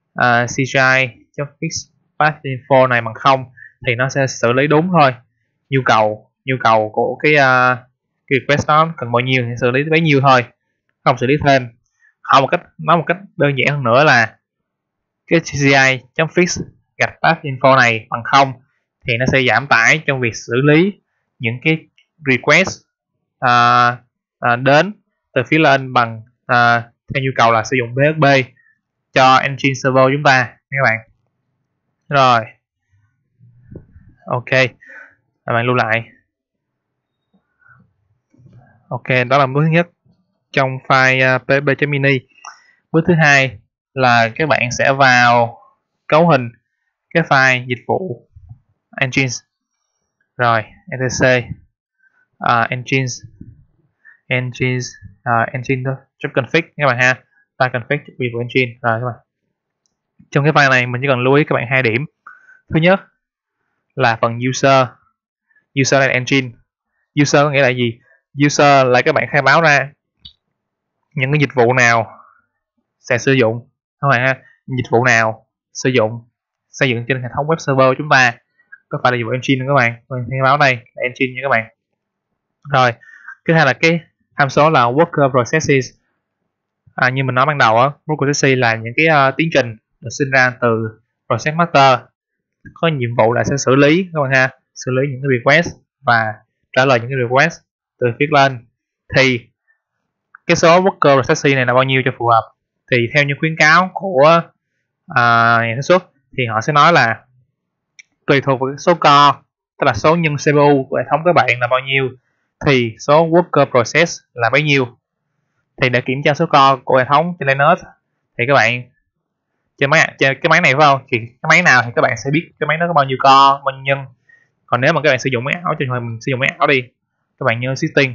Speaker 1: CGI.fix path info này bằng 0 thì nó sẽ xử lý đúng thôi, nhu cầu của cái request đó cần bao nhiêu thì xử lý bấy nhiêu thôi, không xử lý thêm. Nói một cách đơn giản hơn nữa là cái CGI.fix gạch path info này bằng 0 thì nó sẽ giảm tải trong việc xử lý những cái request đến từ phía lên bằng theo nhu cầu là sử dụng PHP cho engine server chúng ta các bạn. Rồi ok, các bạn lưu lại. Ok, đó là bước thứ nhất trong file php.ini. Bước thứ hai là các bạn sẽ vào cấu hình cái file dịch vụ engines. Rồi etc engines engine.config các bạn ha, file config dịch vụ engine. Rồi các bạn, trong cái file này mình chỉ cần lưu ý các bạn 2 điểm. Thứ nhất là phần user là engine. User có nghĩa là gì? User là các bạn khai báo ra những cái dịch vụ nào sẽ sử dụng các bạn ha, dịch vụ nào sử dụng xây dựng trên hệ thống web server của chúng ta có phải là dịch vụ engine các bạn. Khai báo đây là engine nha các bạn. Rồi cái hai là cái tham số là worker processes. Như mình nói ban đầu worker processes là những cái tiến trình được sinh ra từ process master, có nhiệm vụ là sẽ xử lý các bạn ha, xử lý những cái request và trả lời những cái request từ phía lên. Thì cái số worker processes này là bao nhiêu cho phù hợp? Thì theo những khuyến cáo của nhà sản xuất thì họ sẽ nói là tùy thuộc vào số core, tức là số nhân CPU của hệ thống các bạn là bao nhiêu thì số worker process là bấy nhiêu. Thì để kiểm tra số core của hệ thống trên Linux thì các bạn trên cái máy này phải không, thì cái máy nào thì các bạn sẽ biết cái máy nó có bao nhiêu core, bao nhiêu nhân. Còn nếu mà các bạn sử dụng máy ảo, cho trường hợp mình sử dụng máy ảo đi, các bạn nhớ setting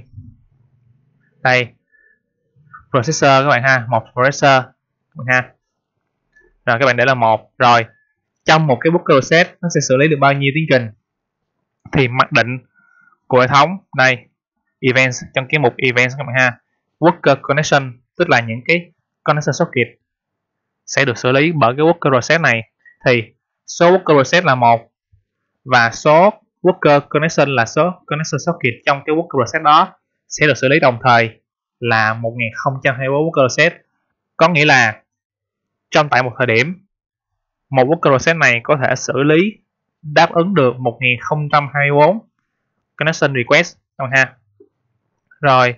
Speaker 1: đây, processor các bạn ha, một processor các bạn ha. Rồi các bạn để là 1. Rồi trong một cái worker process nó sẽ xử lý được bao nhiêu tiến trình thì mặc định của hệ thống đây, events, trong cái mục events các bạn ha, worker connection tức là những cái connection socket sẽ được xử lý bởi cái worker process này. Thì số worker process là 1 và số worker connection là số connection socket trong cái worker process đó sẽ được xử lý đồng thời là 1024 worker process. Có nghĩa là trong tại một thời điểm một worker process này có thể xử lý đáp ứng được 1024 connection request không ha. Rồi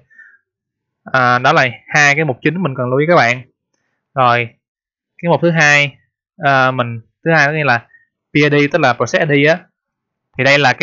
Speaker 1: đó là hai cái mục chính mình cần lưu ý các bạn. Rồi cái mục thứ hai thứ hai có nghĩa là PID tức là process ID á, thì đây là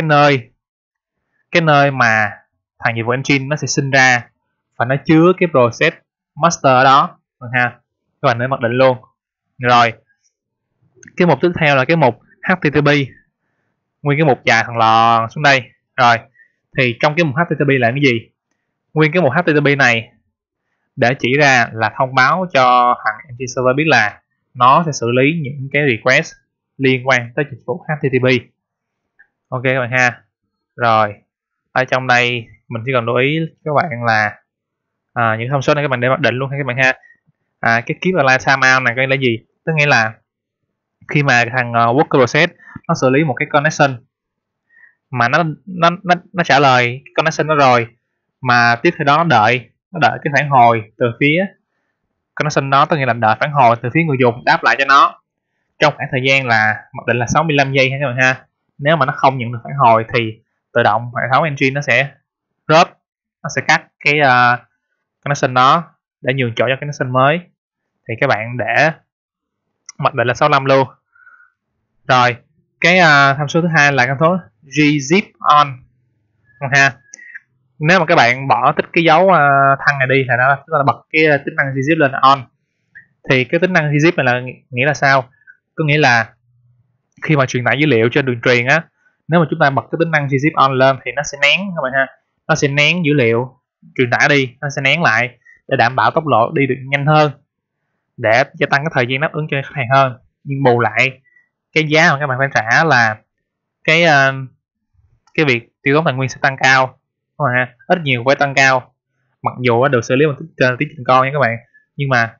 Speaker 1: cái nơi mà thằng dịch vụ engine nó sẽ sinh ra và nó chứa cái process master ở đó ha, các bạn nên mặc định luôn. Rồi cái mục tiếp theo là cái mục HTTP, nguyên cái mục dài thằng lò xuống đây. Rồi thì trong cái mục HTTP là cái gì? Nguyên cái mục HTTP này để chỉ ra là thông báo cho thằng MT server biết là nó sẽ xử lý những cái request liên quan tới dịch vụ HTTP. Ok các bạn ha. Rồi ở trong đây mình chỉ cần lưu ý các bạn là những thông số này các bạn để mặc định luôn ha các bạn ha. Cái keep align timeout này coi là gì? Tức nghĩa là khi mà thằng worker process nó xử lý một cái connection mà nó trả lời cái connection đó rồi, mà tiếp theo đó nó đợi cái phản hồi từ phía connection đó, tức nghĩa là đợi phản hồi từ phía người dùng đáp lại cho nó trong khoảng thời gian là mặc định là 65 giây ha các bạn ha. Nếu mà nó không nhận được phản hồi thì tự động hệ thống engine nó sẽ drop, nó sẽ cắt cái connection đó để nhường chỗ cho connection mới. Thì các bạn để mặc định là 65 luôn. Rồi cái tham số thứ hai là tham số gzip on ha. Nếu mà các bạn bỏ tích cái dấu thăng này đi là nó bật cái tính năng gzip lên là on. Thì cái tính năng gzip này là nghĩa là sao? Có nghĩa là khi mà truyền tải dữ liệu trên đường truyền á, nếu mà chúng ta bật cái tính năng gzip on lên thì nó sẽ nén các bạn ha, nó sẽ nén dữ liệu truyền tải đi, nó sẽ nén lại để đảm bảo tốc độ đi được nhanh hơn, để gia tăng cái thời gian đáp ứng cho khách hàng hơn. Nhưng bù lại cái giá mà các bạn phải trả là cái việc tiêu tốn tài nguyên sẽ tăng cao các bạn ha, ít nhiều phải tăng cao, mặc dù được xử lý bằng tiến trình con nha các bạn, nhưng mà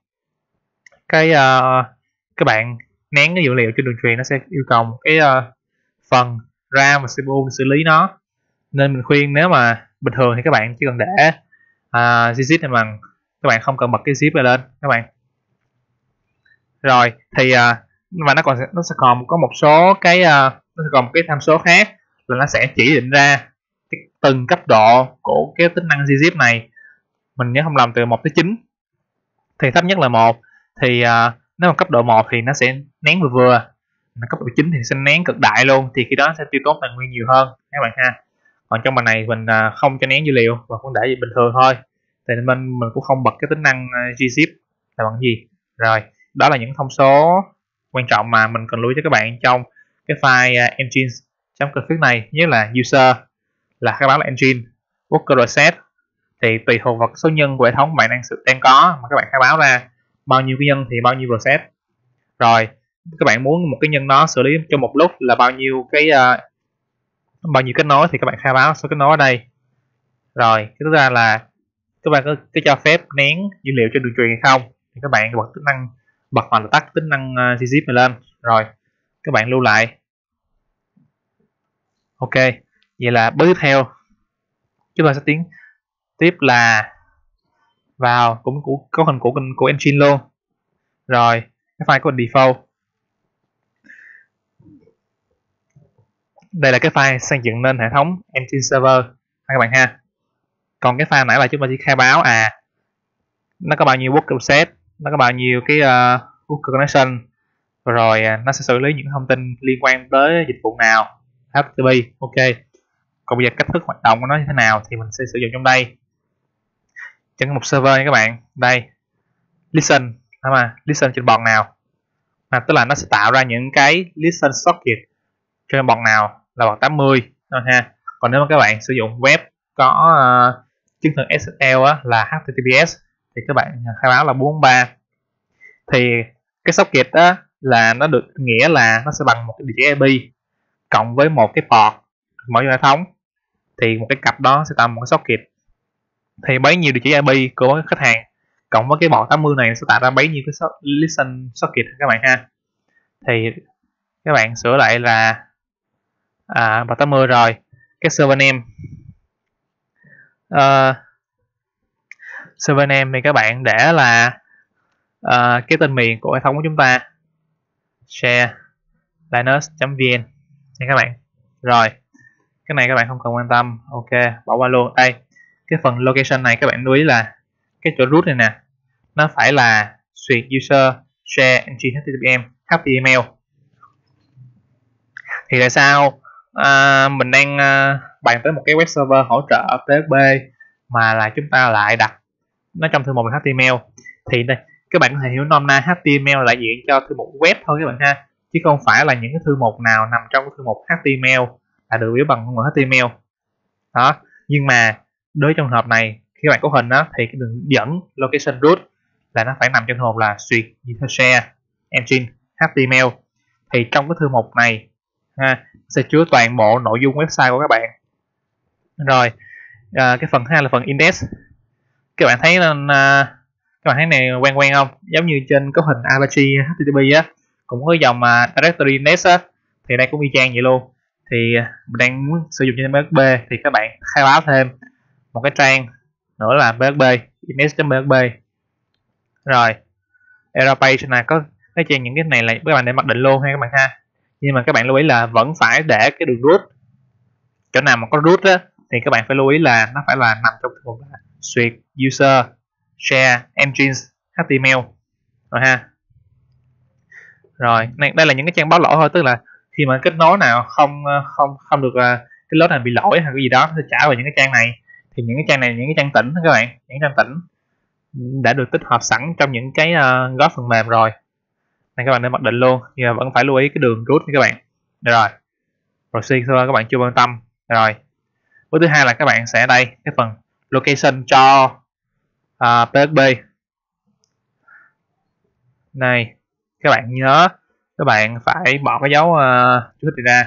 Speaker 1: các bạn nén cái dữ liệu trên đường truyền nó sẽ yêu cầu một cái phần RAM và CPU xử lý nó. Nên mình khuyên nếu mà bình thường thì các bạn chỉ cần để gzip này bằng, các bạn không cần bật cái zip này lên các bạn. Rồi thì và nó sẽ còn có một số cái nó sẽ còn một cái tham số khác là nó sẽ chỉ định ra từng cấp độ của cái tính năng gzip này. Mình nhớ không lầm từ 1 tới 9 thì thấp nhất là 1, thì nếu mà cấp độ 1 thì nó sẽ nén vừa vừa, mà cấp độ 9 thì sẽ nén cực đại luôn, thì khi đó sẽ tiêu tốn tài nguyên nhiều hơn các bạn ha. Còn trong bài này mình không cho nén dữ liệu và cũng để gì bình thường thôi, thì nên mình cũng không bật cái tính năng gzip là bằng gì. Rồi đó là những thông số quan trọng mà mình cần lưu ý cho các bạn trong cái file engine.config này. Nhất là user là khai báo là engine, worker process thì tùy thuộc vào số nhân của hệ thống bạn đang có mà các bạn khai báo ra, bao nhiêu cái nhân thì bao nhiêu process. Rồi các bạn muốn một cái nhân đó xử lý trong một lúc là bao nhiêu bao nhiêu kết nối thì các bạn khai báo số kết nối ở đây. Rồi cái thứ ra là các bạn có cái cho phép nén dữ liệu trên đường truyền hay không, thì các bạn bật tính năng bật hoặc là tắt tính năng gzip này lên, rồi các bạn lưu lại. Ok, vậy là bước tiếp theo chúng ta sẽ tiến tiếp là vào cũng cấu hình của engine luôn. Rồi cái file của default, đây là cái file xây dựng nên hệ thống engine server các bạn ha. Còn cái file nãy là chúng ta chỉ khai báo nó có bao nhiêu worker process, nó có bao nhiêu cái worker connection, rồi nó sẽ xử lý những thông tin liên quan tới dịch vụ nào, HTTP. Ok, còn bây giờ cách thức hoạt động của nó như thế nào thì mình sẽ sử dụng trong đây, trong một server nha các bạn. Đây listen, listen trên board nào, tức là nó sẽ tạo ra những cái listen socket trên board nào là board 80 ha. Còn nếu mà các bạn sử dụng web có chứng thực SSL là HTTPS thì các bạn khai báo là 443. Thì cái socket đó là nó được nghĩa là nó sẽ bằng một cái địa chỉ IP cộng với một cái port mở cho hệ thống, thì một cái cặp đó sẽ tạo một cái socket. Thì bấy nhiêu địa chỉ IP của khách hàng cộng với cái port 80 này sẽ tạo ra bấy nhiêu cái listen socket các bạn ha. Thì các bạn sửa lại là port 80. Rồi cái server name, server name thì các bạn để là cái tên miền của hệ thống của chúng ta, share linux.vn nha các bạn. Rồi cái này các bạn không cần quan tâm, ok bỏ qua luôn. Đây cái phần location này các bạn lưu ý là cái chỗ root này nè, nó phải là suite user share engine HTML. Thì tại sao mình đang bàn tới một cái web server hỗ trợ PHP mà là chúng ta lại đặt nó trong thư mục HTML? Thì đây các bạn có thể hiểu nôm na HTML là đại diện cho thư mục web thôi các bạn ha, chứ không phải là những cái thư mục nào nằm trong cái thư mục HTML là được biểu bằng ngôn ngữ HTML đó. Nhưng mà đối với trường hợp này khi các bạn có hình đó thì cái đường dẫn location root là nó phải nằm trong thư mục là duyệt share engine HTML. Thì trong cái thư mục này sẽ chứa toàn bộ nội dung website của các bạn. Rồi cái phần thứ hai là phần index. Các bạn thấy các bạn thấy này quen quen không, giống như trên có hình Apache HTTP á, cũng có dòng directory index á, thì đây cũng y chang vậy luôn. Thì mình đang muốn sử dụng trên PHP thì các bạn khai báo thêm một cái trang nữa là PHP index.php. Rồi error page này có cái trang, những cái này là các bạn để mặc định luôn ha các bạn ha. Nhưng mà các bạn lưu ý là vẫn phải để cái đường root, chỗ nào mà có root á thì các bạn phải lưu ý là nó phải là nằm trong một duyệt user share engines HTML rồi ha. Rồi đây là những cái trang báo lỗi thôi, tức là khi mà kết nối nào không được cái lốt này bị lỗi hay cái gì đó sẽ trả vào những cái trang này. Thì những cái trang này là những cái trang tĩnh các bạn, những trang tĩnh đã được tích hợp sẵn trong những cái gói phần mềm rồi. Này các bạn nên mặc định luôn, nhưng mà vẫn phải lưu ý cái đường root nha các bạn. Rồi proceed thôi, các bạn chưa quan tâm. Rồi bước thứ hai là các bạn sẽ ở đây cái phần location cho PHP này. Các bạn nhớ các bạn phải bỏ cái dấu chú thích này ra.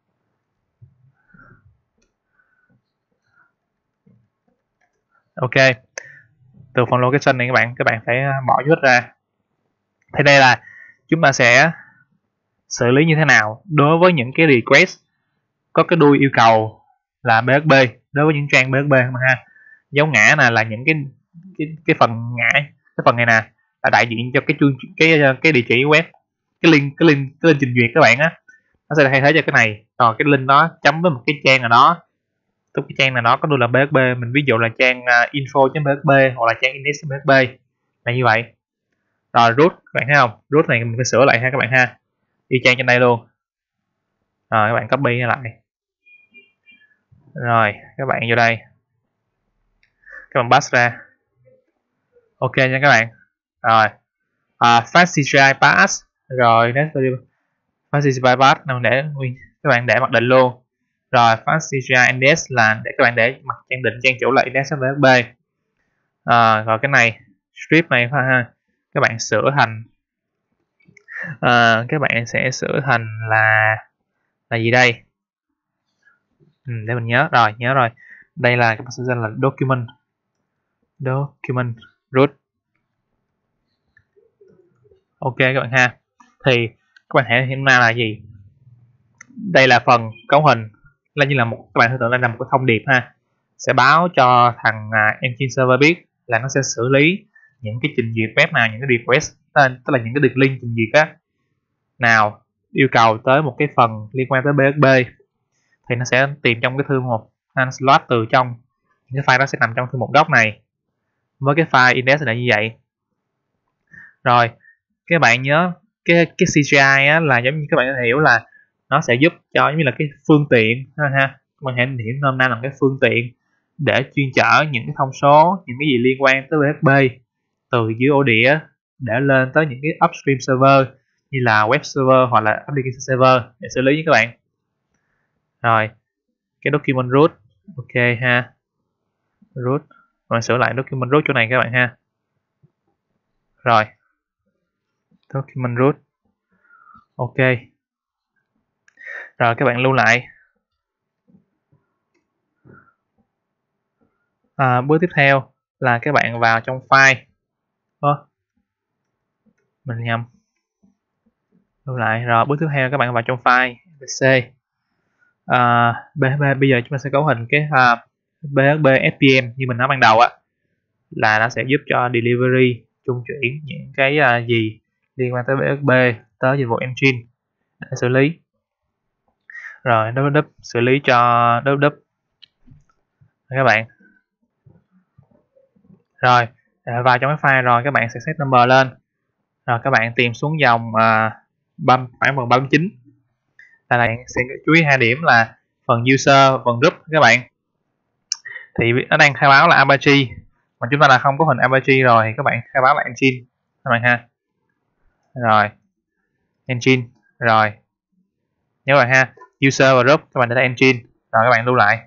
Speaker 1: Ok, từ phần location này các bạn phải bỏ chú thích ra. Thì đây là chúng ta sẽ xử lý như thế nào đối với những cái request có cái đuôi yêu cầu là PHP, đối với những trang PHP mà ha. Dấu ngã là những cái phần ngã, cái phần này nè là đại diện cho cái địa chỉ web, cái link trình duyệt các bạn á, nó sẽ thay thế cho cái này. Rồi cái link đó chấm với một cái trang nào đó, tức cái trang nào đó có đuôi là PHP, mình ví dụ là trang info.php hoặc là trang index.php là như vậy. Rồi root các bạn thấy không, root này mình phải sửa lại ha các bạn ha, y chang trên đây luôn. Rồi các bạn copy lại, rồi các bạn vô đây các bạn pass ra. Ok nha các bạn. Rồi fast CGI pass, rồi fast CGI pass nằm để nguyên, các bạn để mặc định luôn. Rồi fast CGI index là để các bạn để mặc trang định trang chủ là index.php. Rồi cái này strip này ha, các bạn sửa thành các bạn sẽ sửa thành là gì đây? Để mình nhớ rồi, đây là các bạn sẽ là document root. Ok các bạn ha. Thì các bạn hãy hiện ra là gì, đây là phần cấu hình, là như là một, các bạn tưởng tượng đây là một cái thông điệp ha, sẽ báo cho thằng engine server biết là nó sẽ xử lý những cái trình duyệt web nào, những cái request tức là những cái đường link trình duyệt á nào yêu cầu tới một cái phần liên quan tới PHP, thì nó sẽ tìm trong cái thư mục slot từ trong những cái file đó sẽ nằm trong thư mục doc này với cái file index là như vậy. Rồi các bạn nhớ cái CGI á, là giống như các bạn hiểu là nó sẽ giúp cho giống như là cái phương tiện ha, các bạn hãy hiểu nôm na là cái phương tiện để chuyên chở những cái thông số, những cái gì liên quan tới PHP từ dưới ổ đĩa để lên tới những cái upstream server như là web server hoặc là application server để xử lý với các bạn. Rồi cái document root, ok ha, root, rồi sửa lại document root chỗ này các bạn ha. Rồi document root, ok. Rồi các bạn lưu lại. Bước tiếp theo là các bạn vào trong file. Mình nhầm, lưu lại. Rồi bước tiếp theo các bạn vào trong file pc. PHP bây giờ chúng ta sẽ cấu hình cái PHP SPM như mình nói ban đầu á, là nó sẽ giúp cho delivery trung chuyển những cái gì liên quan tới PHP tới dịch vụ engine để xử lý. Rồi double xử lý cho double các bạn. Rồi vào trong cái file rồi các bạn sẽ set number lên, rồi các bạn tìm xuống dòng khoảng phần 39. Là bạn sẽ chú ý hai điểm là phần user, phần group các bạn. Thì nó đang khai báo là Apache mà chúng ta là không có hình Apache rồi, thì các bạn khai báo là engine các bạn ha. Rồi engine, Rồi nhớ rồi ha, user và group các bạn để là engine, rồi các bạn lưu lại.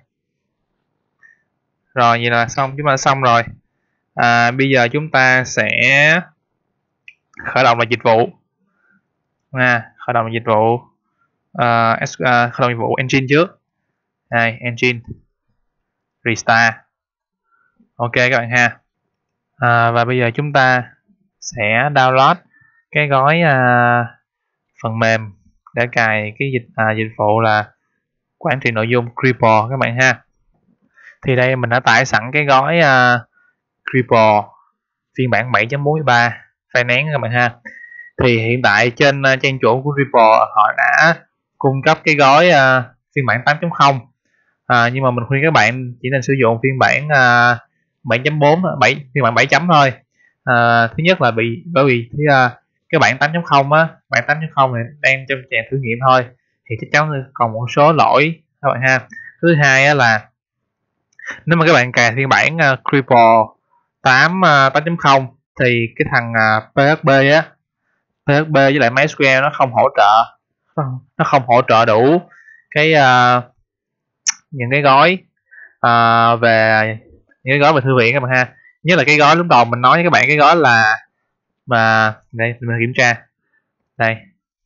Speaker 1: Rồi vậy là xong, chúng ta đã xong rồi. Bây giờ chúng ta sẽ khởi động lại dịch vụ khởi động lại dịch vụ khởi động dịch vụ engine trước. Đây, engine restart. Ok các bạn ha. Và bây giờ chúng ta sẽ download cái gói phần mềm để cài cái dịch vụ là quản trị nội dung Creeper các bạn ha. Thì đây mình đã tải sẵn cái gói Creeper phiên bản 7.43 finance các bạn ha. Thì hiện tại trên trang chủ của Creeper họ đã cung cấp cái gói phiên bản 8.0, nhưng mà mình khuyên các bạn chỉ nên sử dụng phiên bản 7.4 phiên bản 7 chấm thôi. Thứ nhất là bởi vì cái bản 8.0 á, bản 8.0 này đang trong trạng thử nghiệm thôi, thì chắc chắn còn một số lỗi các bạn ha. Thứ hai á là nếu mà các bạn cài phiên bản Creeper 8.0 thì cái thằng PHP á, PHP với lại MySQL nó không hỗ trợ đủ cái những cái gói về thư viện các bạn ha. Nhất là cái gói lúc đầu mình nói với các bạn, cái gói là đây mình kiểm tra đây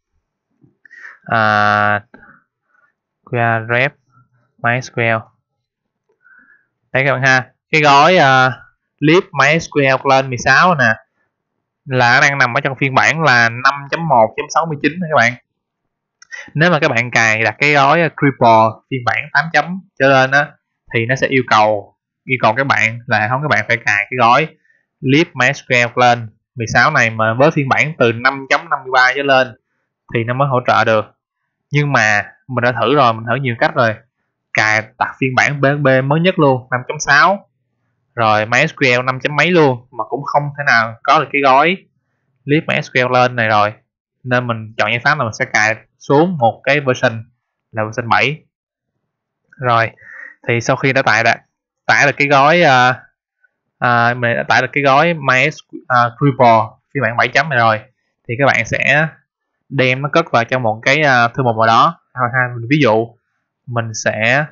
Speaker 1: Grep MySQL đây các bạn ha. Cái gói lib MySQL Clone 16 nè là nó đang nằm ở trong phiên bản là 5.1.69 các bạn. Nếu mà các bạn cài đặt cái gói Creeper phiên bản 8 chấm trở lên á, thì nó sẽ yêu cầu các bạn là các bạn phải cài cái gói lib MySQL Clone 16 này mà với phiên bản từ 5.53 trở lên thì nó mới hỗ trợ được. Nhưng mà mình đã thử rồi, mình thử nhiều cách rồi, cài đặt phiên bản PHP mới nhất luôn 5.6 rồi MySQL 5 chấm mấy luôn mà cũng không thể nào có được cái gói lib MySQL lên này rồi, nên mình chọn giải pháp là mình sẽ cài xuống một cái version là version 7. Rồi thì sau khi đã tải được cái gói mình đã tải được cái gói MySQL Creeper phiên bản 7 chấm này rồi, thì các bạn sẽ đem nó cất vào trong một cái thư mục nào đó. Ví dụ mình sẽ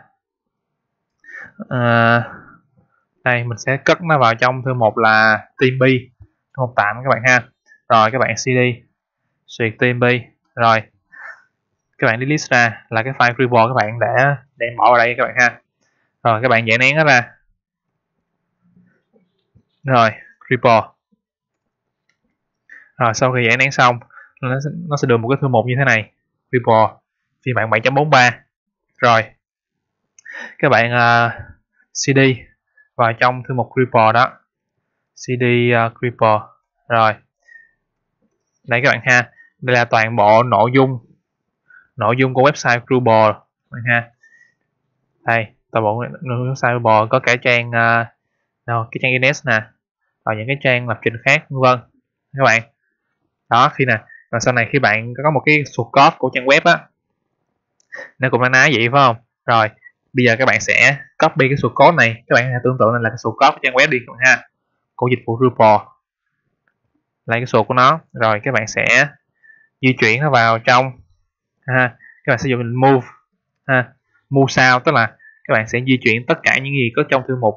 Speaker 1: đây mình sẽ cất nó vào trong thư mục là tmp, thư mục tạm các bạn ha. Rồi các bạn cd duyệt tmp, rồi các bạn delete ra là cái file Creeper các bạn để đem bỏ vào đây các bạn ha. Rồi các bạn giải nén nó ra. Rồi Creeper. Rồi sau khi giải nén xong nó sẽ được một cái thư mục như thế này, Creeper phiên bản 7.43. Rồi các bạn cd vào trong thư mục Creeper đó, cd Creeper. Rồi đây các bạn ha, đây là toàn bộ nội dung của website Creeper các bạn ha. Đây toàn bộ website Creeper có cả trang cái trang index nè, và những cái trang lập trình khác vân vân các bạn. Đó khi nè, và sau này khi bạn có một cái source code của trang web á, nó cũng là vậy phải không? Rồi bây giờ các bạn sẽ copy cái source code này, các bạn hãy tưởng tượng là cái source code của trang web đi các bạn ha, của dịch vụ Creeper, lấy cái source của nó, rồi các bạn sẽ di chuyển nó vào trong ha. Các bạn sử dụng move move sao, tức là các bạn sẽ di chuyển tất cả những gì có trong thư mục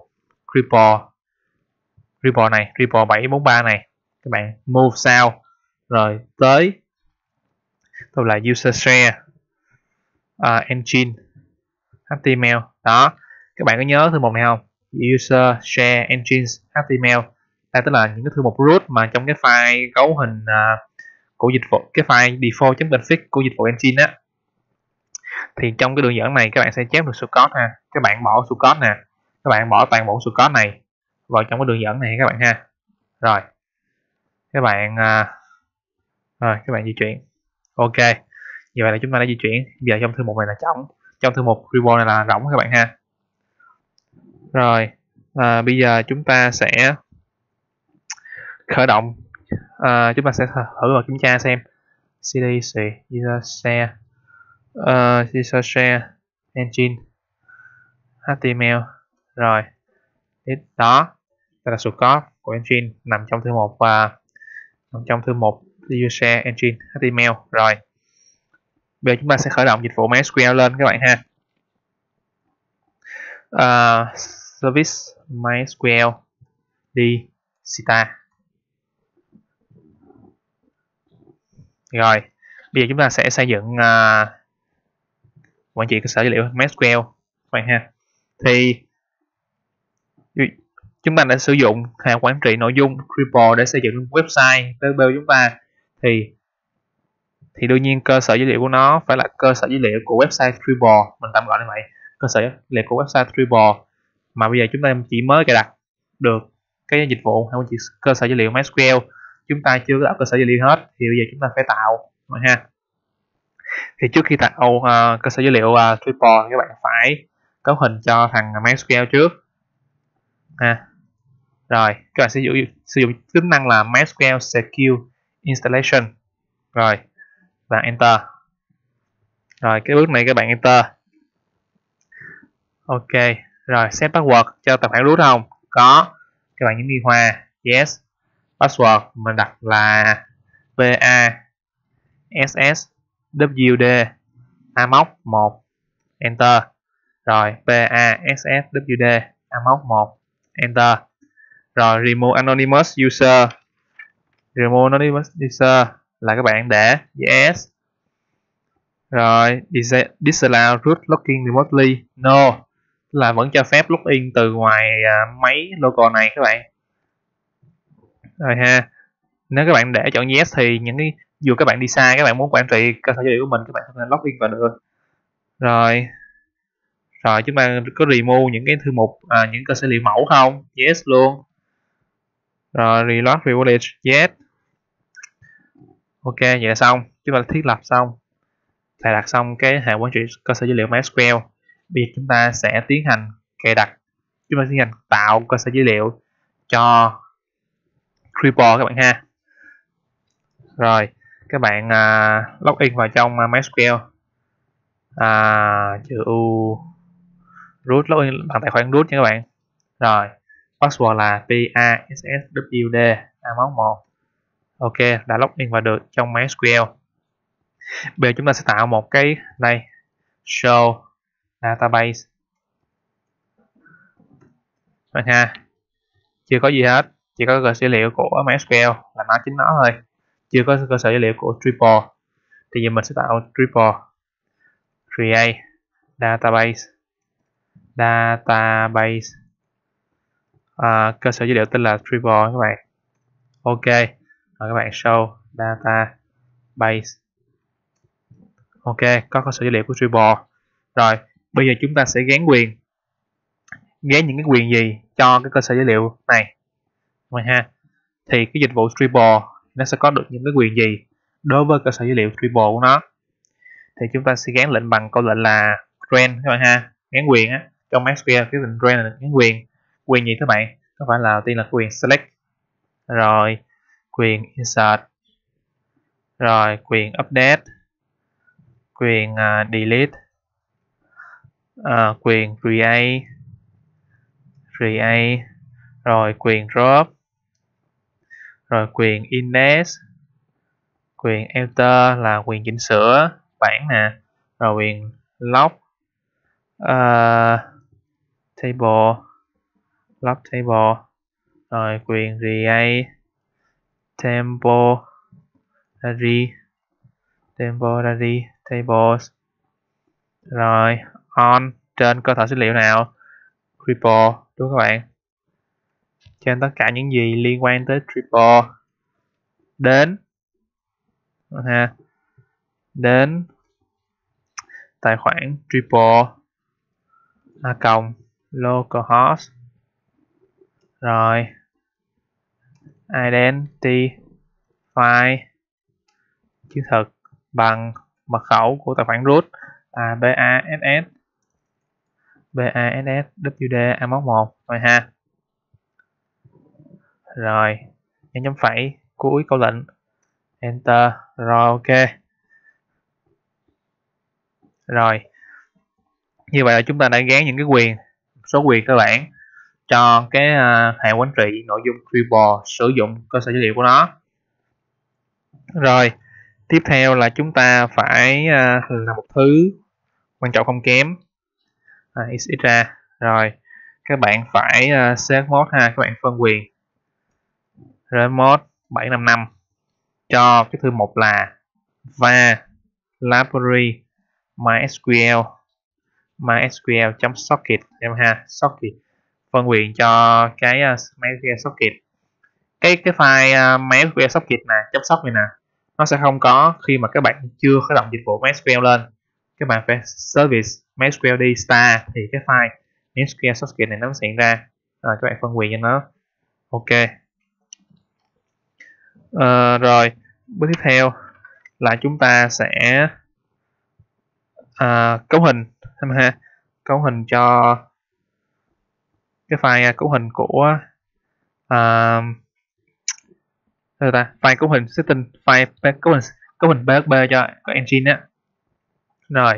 Speaker 1: Creeper này, Creeper 743 này, các bạn move sao rồi tới tôi là user share engine html. Đó các bạn có nhớ thư mục này không? User share engines html, đây tức là những cái thư mục root mà trong cái file cấu hình của dịch vụ, cái file default.config của dịch vụ engine á. Thì trong cái đường dẫn này các bạn sẽ chép được source code ha. Các bạn bỏ source code nè, các bạn bỏ toàn bộ source code này vào trong cái đường dẫn này các bạn ha. Rồi các bạn các bạn di chuyển. Ok, như vậy là chúng ta đã di chuyển. Giờ trong thư mục này là trống, trong thư mục Creeper này là rỗng các bạn ha. Rồi bây giờ chúng ta sẽ khởi động, chúng ta sẽ thử và kiểm tra xem cd user share engine html. Rồi đó, đây là source code của engine nằm trong thư mục user share engine html. Rồi Bây giờ chúng ta sẽ khởi động dịch vụ MySQL lên các bạn ha. Service MySQL đi Start. Rồi, bây giờ chúng ta sẽ xây dựng quản trị cơ sở dữ liệu MySQL các bạn ha. Thì chúng ta đã sử dụng hệ quản trị nội dung Drupal để xây dựng website với chúng ta, thì đương nhiên cơ sở dữ liệu của nó phải là cơ sở dữ liệu của website Drupal, mình tạm gọi như vậy, cơ sở dữ liệu của website Drupal. Mà bây giờ chúng ta chỉ mới cài đặt được cái dịch vụ hay cơ sở dữ liệu MySQL, chúng ta chưa có tạo cơ sở dữ liệu hết, thì bây giờ chúng ta phải tạo ha. Thì trước khi tạo cơ sở dữ liệu Drupal, các bạn phải cấu hình cho thằng MySQL trước ha. Rồi các bạn sẽ sử dụng tính năng là MySQL Secure Installation, rồi bạn enter. Rồi cái bước này các bạn enter. Ok, rồi set password cho tài khoản root không? Có. Các bạn nhấn ghi hoa yes. Password mình đặt là PASSWD AMOC 1, enter. Rồi PASSWD AMOC 1, enter. Rồi remove anonymous user. Remove anonymous user là các bạn để yes. Rồi disallow root login remotely, no, là vẫn cho phép login từ ngoài máy local này các bạn. Rồi ha, nếu các bạn để chọn yes thì những cái dù các bạn đi xa, các bạn muốn quản trị cơ sở dữ liệu của mình, các bạn không thể login vào được. Rồi chúng ta có remove những cái thư mục những cơ sở dữ liệu mẫu không? Yes luôn. Rồi reload privilege, yes. Ok, vậy là xong, chúng ta thiết lập xong, cài đặt xong cái hệ quản trị cơ sở dữ liệu MySQL. Bây giờ chúng ta sẽ tiến hành cài đặt, chúng ta tiến hành tạo cơ sở dữ liệu cho Drupal các bạn ha. Rồi các bạn login vào trong MySQL, chữ u root, login bằng tài khoản root nha các bạn. Rồi password là PASSWD AMOC 1. Ok, đã login vào được trong MySQL. Bây giờ chúng ta sẽ tạo một cái đây, show database rồi ha. Chưa có gì hết, chỉ có cơ sở dữ liệu của MySQL là nó chính nó thôi, chưa có cơ sở dữ liệu của Drupal. Thì giờ mình sẽ tạo Drupal, create database, cơ sở dữ liệu tên là Drupal các bạn. Ok, rồi các bạn show database. Ok, có cơ sở dữ liệu của Drupal. Rồi bây giờ chúng ta sẽ gán những cái quyền gì cho cái cơ sở dữ liệu này rồi ha. Thì cái dịch vụ Drupal nó sẽ có được những cái quyền gì đối với cơ sở dữ liệu Drupal của nó. Thì chúng ta sẽ gán lệnh bằng câu lệnh là grant các bạn ha, gán quyền á. Trong MySQL cái lệnh grant là gán quyền gì các bạn? Có phải là đầu tiên là quyền select, rồi quyền insert, rồi quyền update, quyền delete, quyền create, rồi quyền drop, rồi quyền index, quyền alter là quyền chỉnh sửa bảng nè, rồi quyền log table, rồi quyền create temporary tables, rồi on trên cơ sở dữ liệu nào? Drupal, đúng các bạn, trên tất cả những gì liên quan tới Drupal, đến tài khoản Drupal localhost, rồi identify chứng thực bằng mật khẩu của tài khoản root PASSWD AMOC 1 rồi ha. Rồi nhấn chấm phẩy cuối câu lệnh, enter. Rồi ok, rồi như vậy là chúng ta đã gán những cái số quyền cơ bản cho cái hệ quản trị nội dung Drupal sử dụng cơ sở dữ liệu của nó. Rồi Tiếp theo là chúng ta phải làm một thứ quan trọng không kém, exit ra. Rồi các bạn phải set mode ha, các bạn phân quyền remote 755 cho cái thư mục là va library mysql.socket em ha, socket phân quyền cho cái MySQL socket. Cái file MySQL socket nè, .socket này nè, nó sẽ không có khi mà các bạn chưa khởi động dịch vụ MySQL lên. Các bạn phải service MySQL đi star thì cái file MySQL socket này nó sẽ hiện ra. Rồi các bạn phân quyền cho nó. Ok. Rồi bước tiếp theo là chúng ta sẽ cấu hình ha, cấu hình cho cái file cấu hình của file cấu hình setting, file cấu hình PHP cho engine á. Rồi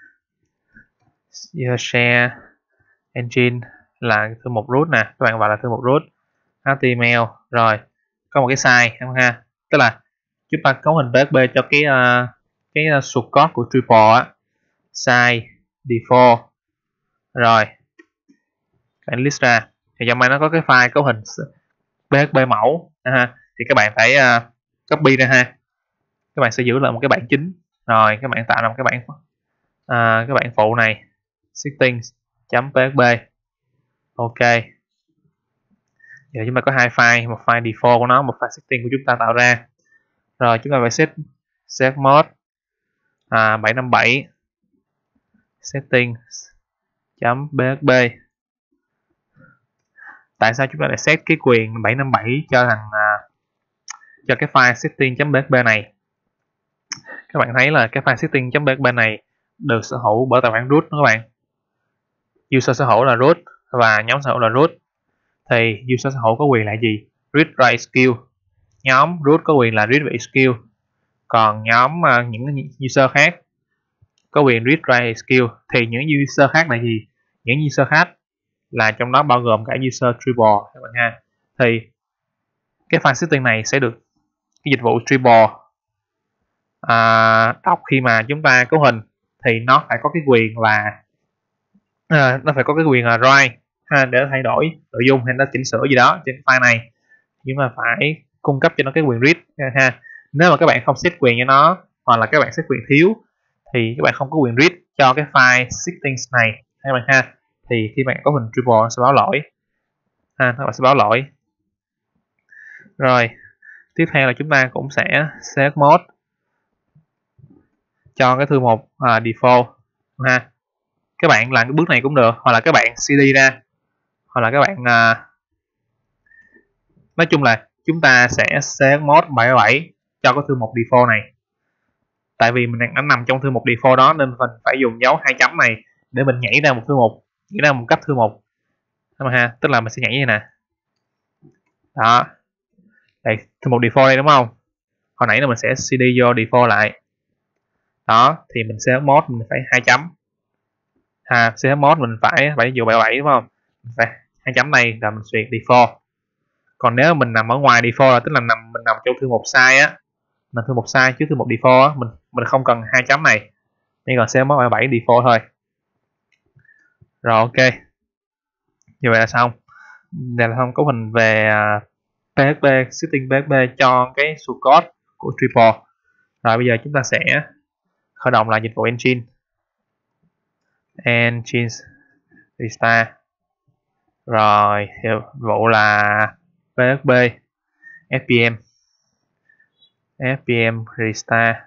Speaker 1: share engine là thư mục root nè, các bạn vào là thư mục root HTML. Rồi có một cái size ha, tức là chúng ta cấu hình PHP cho cái source code của Drupal á, size default. Rồi bạn list ra thì trong đây nó có cái file cấu hình PHP mẫu ha, thì các bạn phải copy ra ha. Các bạn sẽ giữ lại một cái bảng chính, rồi các bạn tạo ra một cái bảng phụ này settings.php. Ok, giờ chúng ta có hai file, một file default của nó, một file setting của chúng ta tạo ra. Rồi chúng ta phải set mode 757 settings.php. Tại sao chúng ta lại set cái quyền 757 cho cho cái file setting.php này? Các bạn thấy là cái file setting.php này được sở hữu bởi tài khoản root đó các bạn. User sở hữu là root và nhóm sở hữu là root. Thì user sở hữu có quyền là gì? Read write execute. Nhóm root có quyền là read và execute. Còn nhóm những user khác có quyền read write execute. Thì những user khác là gì? Những user khác là trong đó bao gồm cả user Drupal các bạn ha. Thì cái file setting này sẽ được cái dịch vụ Drupal đọc khi mà chúng ta cấu hình, thì nó phải có cái quyền là write để thay đổi nội dung hay nó chỉnh sửa gì đó trên file này. Nhưng mà phải cung cấp cho nó cái quyền read ha. Nếu mà các bạn không set quyền cho nó, hoặc là các bạn set quyền thiếu, thì các bạn không có quyền read cho cái file settings này các bạn ha. Thì khi bạn có hình Drupal nó sẽ báo lỗi ha, nó sẽ báo lỗi. Rồi tiếp theo là chúng ta cũng sẽ set mode cho cái thư mục default ha. Các bạn làm cái bước này cũng được, hoặc là các bạn cd ra, hoặc là các bạn nói chung là chúng ta sẽ set mode 777 cho cái thư mục default này. Tại vì mình đang nằm trong thư mục default đó nên mình phải dùng dấu 2 chấm này để mình nhảy ra một thư mục, nhảy ra một cấp thư mục ha. Tức là mình sẽ nhảy như này nè. Đó. Đây, thư mục default đây đúng không? Hồi nãy là mình sẽ cd vô default lại. Đó, thì mình set mode mình phải 2 chấm. Set mode mình phải dùng 77 đúng không? Mình phải 2 chấm này là mình duyệt default. Còn nếu mình nằm ở ngoài default là tức là mình nằm trong thư mục size á, là thư mục size chứ thư mục default á, mình không cần 2 chấm này. Chỉ còn set mode 77 default thôi. Rồi ok. Như vậy là xong. Đây là xong cấu hình về PHP, setting PHP cho cái source code của Drupal. Rồi bây giờ chúng ta sẽ khởi động lại dịch vụ engine. Engine restart. Rồi dịch vụ là PHP fpm restart.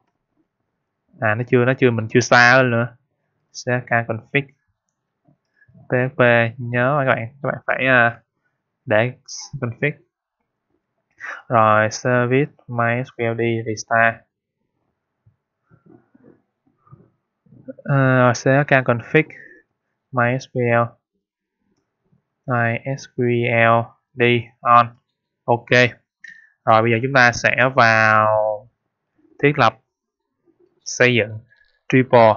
Speaker 1: Nó chưa mình chưa start nữa. Sẽ config PHP, nhớ các bạn phải để config. Rồi service MySQL restart. Sẽ config MySQL on. Ok. Rồi bây giờ chúng ta sẽ vào thiết lập xây dựng Drupal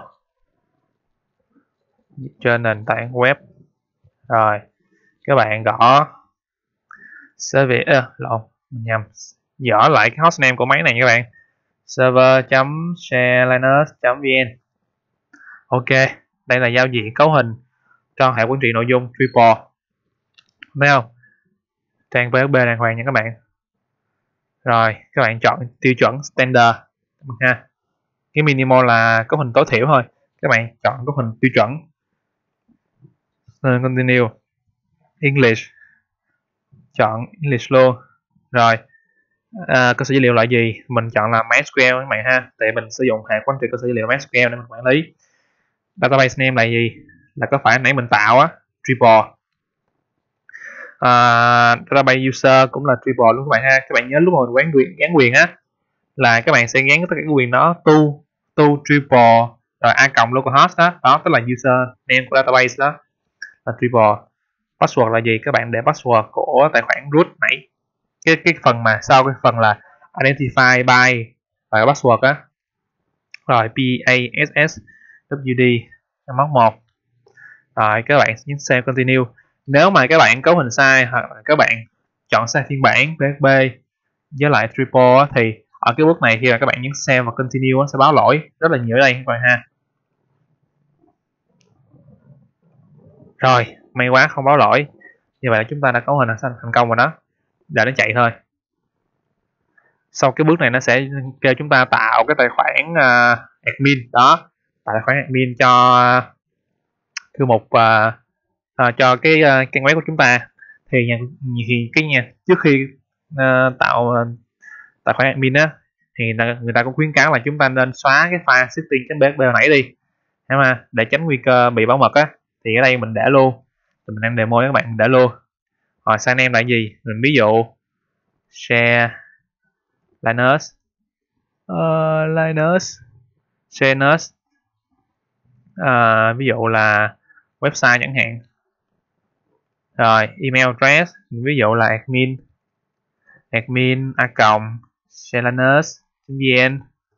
Speaker 1: trên nền tảng web. Rồi các bạn gõ service nhầm, gõ lại cái hostname của máy này các bạn, server.sharelinux.vn. Ok, đây là giao diện cấu hình cho hệ quản trị nội dung Drupal. Thấy không? Trang PHP đàng hoàng nha các bạn. Rồi, các bạn chọn tiêu chuẩn standard ha. Cái minimal là cấu hình tối thiểu thôi. Các bạn chọn cấu hình tiêu chuẩn. Continue. English. Chọn English luôn. Rồi, cơ sở dữ liệu là gì? Mình chọn là MySQL các bạn ha. Tại mình sử dụng hệ quản trị cơ sở dữ liệu MySQL để mình quản lý. Database name là gì? Là có phải nãy mình tạo á, Drupal. Database user cũng là Drupal luôn các bạn ha. Các bạn nhớ lúc mà mình gắn quyền á, là các bạn sẽ gắn tất cả các quyền đó to Drupal rồi a cộng localhost đó, tức là user name của database đó là Drupal. Password là gì? Các bạn để password của tài khoản root nãy, cái phần mà sau cái phần là identify by và password á, rồi PASSWD móc 1. Rồi các bạn nhấn save continue. Nếu mà các bạn cấu hình sai hoặc là các bạn chọn sai phiên bản PHP với lại Drupal thì ở cái bước này khi mà các bạn nhấn save và continue sẽ báo lỗi rất là nhiều ở đây các bạn ha. Rồi, may quá không báo lỗi. Như vậy là chúng ta đã cấu hình thành công rồi đó. Để nó chạy thôi. Sau cái bước này nó sẽ kêu chúng ta tạo cái tài khoản admin đó, tạo tài khoản admin cho thư mục cho cái trang web của chúng ta. Thì trước khi tạo tài khoản admin á thì người ta cũng khuyến cáo là chúng ta nên xóa cái file setting.php hồi nãy đi, mà để tránh nguy cơ bị bảo mật á. Thì ở đây mình để luôn, mình đang demo với các bạn, mình để luôn. Rồi sign name là gì? Mình ví dụ share Linux ví dụ là website chẳng hạn. Rồi email address mình ví dụ là admin a.sharelinux.vn.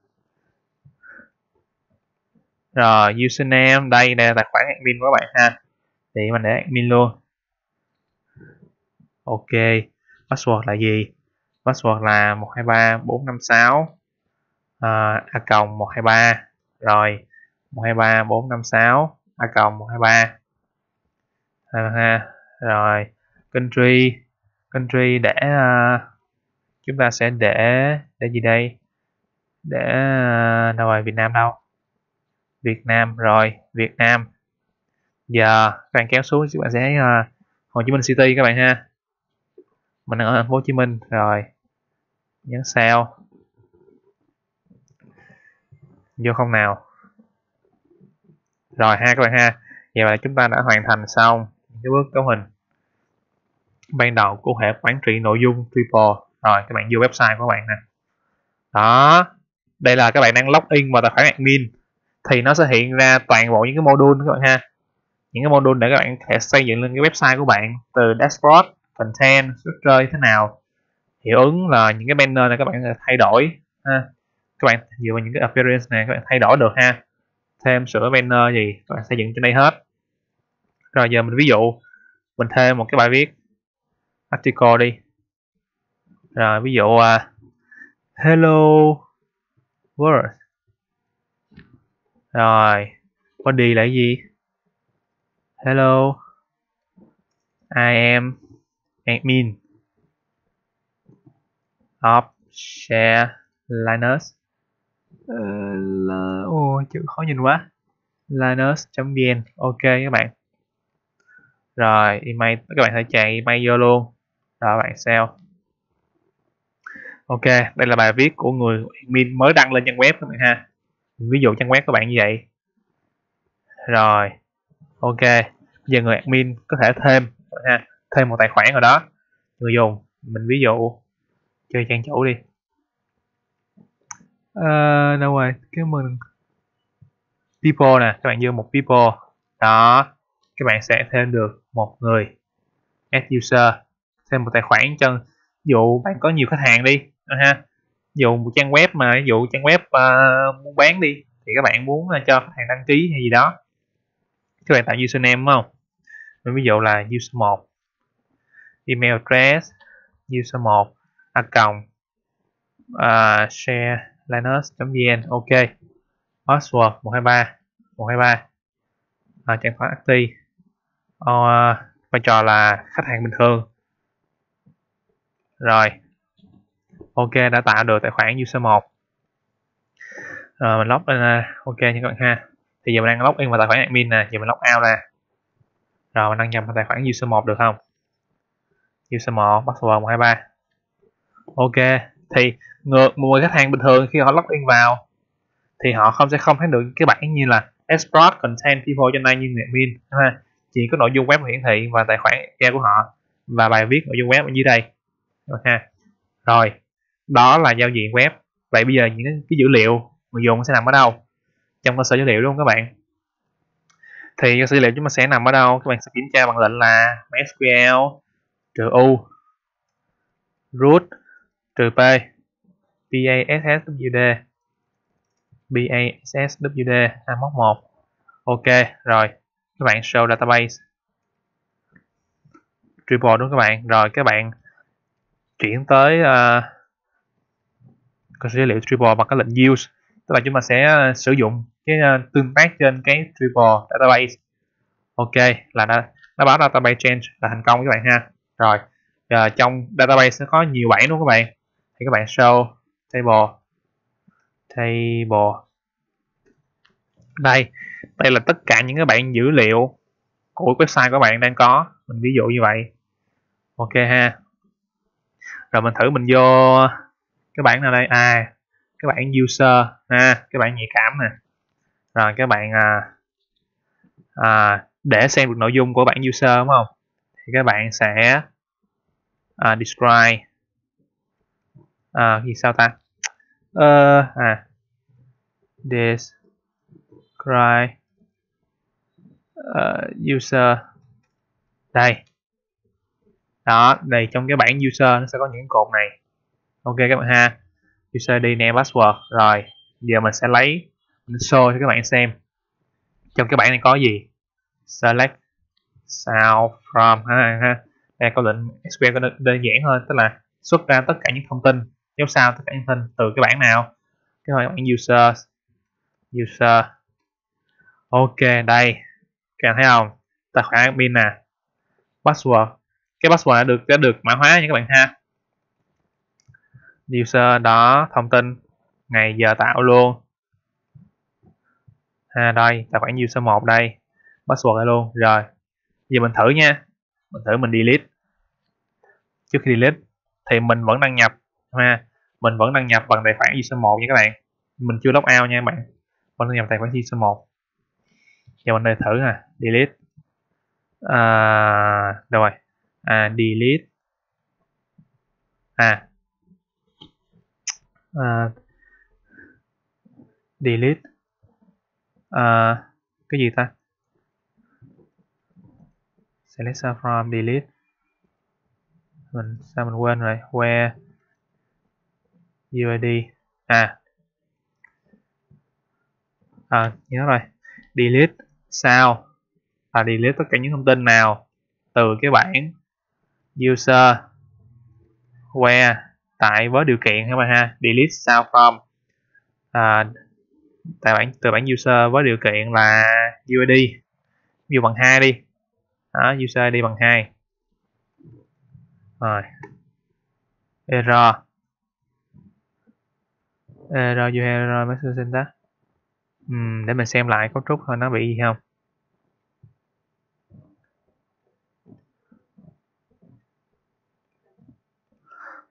Speaker 1: Rồi username, đây là tài khoản admin của các bạn ha, thì mình để admin luôn. Ok, password là gì? Password là 123456 a.123. Rồi 123456 a.123 ha. Rồi country để chúng ta sẽ để gì đây? Để đâu rồi, Việt Nam đâu? Việt Nam. Rồi Việt Nam. Giờ các bạn kéo xuống các bạn sẽ Hồ Chí Minh City các bạn ha. Mình đang ở thành phố Hồ Chí Minh. Rồi nhấn sao vô không nào. Rồi ha các bạn ha. Vậy là chúng ta đã hoàn thành xong cái bước cấu hình ban đầu của hệ quản trị nội dung Drupal. Rồi các bạn vô website của các bạn nè. Đó, đây là các bạn đang login vào tài khoản admin thì nó sẽ hiện ra toàn bộ những cái module các bạn ha. Những cái module để các bạn có thể xây dựng lên cái website của bạn, từ dashboard, content, structure như thế nào, hiệu ứng là những cái banner này các bạn có thể thay đổi ha. Các bạn dựa vào những cái appearance này các bạn thay đổi được ha, thêm sửa banner gì các bạn xây dựng trên đây hết. Rồi giờ mình ví dụ mình thêm một cái bài viết article đi. Rồi ví dụ hello world. Rồi body là cái gì? Hello I am admin of share Linux. Chữ khó nhìn quá. Linux.vn. Ok các bạn. Rồi email các bạn thể chạy email vô luôn. Rồi bạn save. Ok, đây là bài viết của người admin mới đăng lên trang web các bạn ha. Ví dụ trang web các bạn như vậy. Rồi ok, giờ người admin có thể thêm ha, thêm một tài khoản ở đó người dùng. Mình ví dụ chơi trang chủ đi. Đâu rồi cái mình people nè, các bạn vô một people đó, các bạn sẽ thêm được một người add user, thêm một tài khoản cho ví dụ bạn có nhiều khách hàng đi ha. Ví dụ một trang web mà ví dụ trang web muốn bán đi thì các bạn muốn cho khách hàng đăng ký hay gì đó, các bạn tạo username đúng không? Ví dụ là user 1, email address user 1 a.share linux.vn. Ok, password 123 123. Trạng thái active. Vai trò là khách hàng bình thường. Rồi, ok, đã tạo được tài khoản user 1. Rồi mình log in ra. Ok nha các bạn ha. Thì giờ mình đang log in vào tài khoản admin nè, giờ mình log out ra. Rồi mình đăng nhập vào tài khoản user 1 được không? User 1, password 123. Ok, thì người khách hàng bình thường khi họ login vào thì họ sẽ không thấy được cái bảng như là export content people trên đây như người admin, ha. Chỉ có nội dung web hiển thị và tài khoản email của họ và bài viết nội dung web ở dưới đây, ha. Rồi, đó là giao diện web. Vậy bây giờ những cái dữ liệu người dùng sẽ nằm ở đâu? Trong cơ sở dữ liệu, đúng không các bạn? Thì cơ sở dữ liệu chúng ta sẽ nằm ở đâu? Các bạn sẽ kiểm tra bằng lệnh là MySQL -u root -p PASSWD móc 1. Ok, rồi các bạn show database triple, đúng các bạn. Rồi các bạn chuyển tới cơ sở dữ liệu triple bằng cái lệnh use, tức là chúng ta sẽ sử dụng cái tương tác trên cái triple database. Ok, là nó báo database change là thành công các bạn ha. Rồi trong database sẽ có nhiều bảng, đúng không các bạn? Thì các bạn show table đây là tất cả những cái bảng dữ liệu của website của bạn đang có. Mình ví dụ như vậy. Ok ha. Rồi mình thử mình vô cái bảng nào đây? Cái bảng user ha, cái bảng nhạy cảm nè. Rồi các bạn để xem được nội dung của bảng user, đúng không? Thì các bạn sẽ describe gì sao ta? Describe user đây. Đó, đây trong cái bảng user nó sẽ có những cột này. Ok các bạn ha. User ID, name, password. Rồi giờ mình sẽ mình show cho các bạn xem trong cái bảng này có gì. Select sao from ha. Đây câu lệnh SQL có đơn giản hơn, tức là xuất ra tất cả những thông tin, dấu sao tất cả những thông tin từ cái bảng nào? Cái bảng user. Ok, đây các bạn thấy không? Tài khoản admin nè, password. Cái password đã được mã hóa nha các bạn ha. User đó, thông tin ngày giờ tạo luôn đây tài khoản user 1 đây, password đây luôn. Rồi giờ mình thử nha, mình delete. Trước khi delete thì mình vẫn đăng nhập mình vẫn đăng nhập bằng tài khoản user 1 nha các bạn, mình chưa log out nha các bạn, vẫn đăng nhập tài khoản user 1. Giờ mình đây thử delete đâu rồi, delete delete cái gì ta, select from delete, mình quên rồi, where UID nhớ rồi, delete sao delete tất cả những thông tin nào từ cái bảng user where tại với điều kiện các bạn ha. Delete sao from từ bảng user với điều kiện là UID ví dụ bằng 2 đi. Đó, user ID bằng 2. Rồi error you have error message syntax. Để mình xem lại cấu trúc thôi nó bị gì không.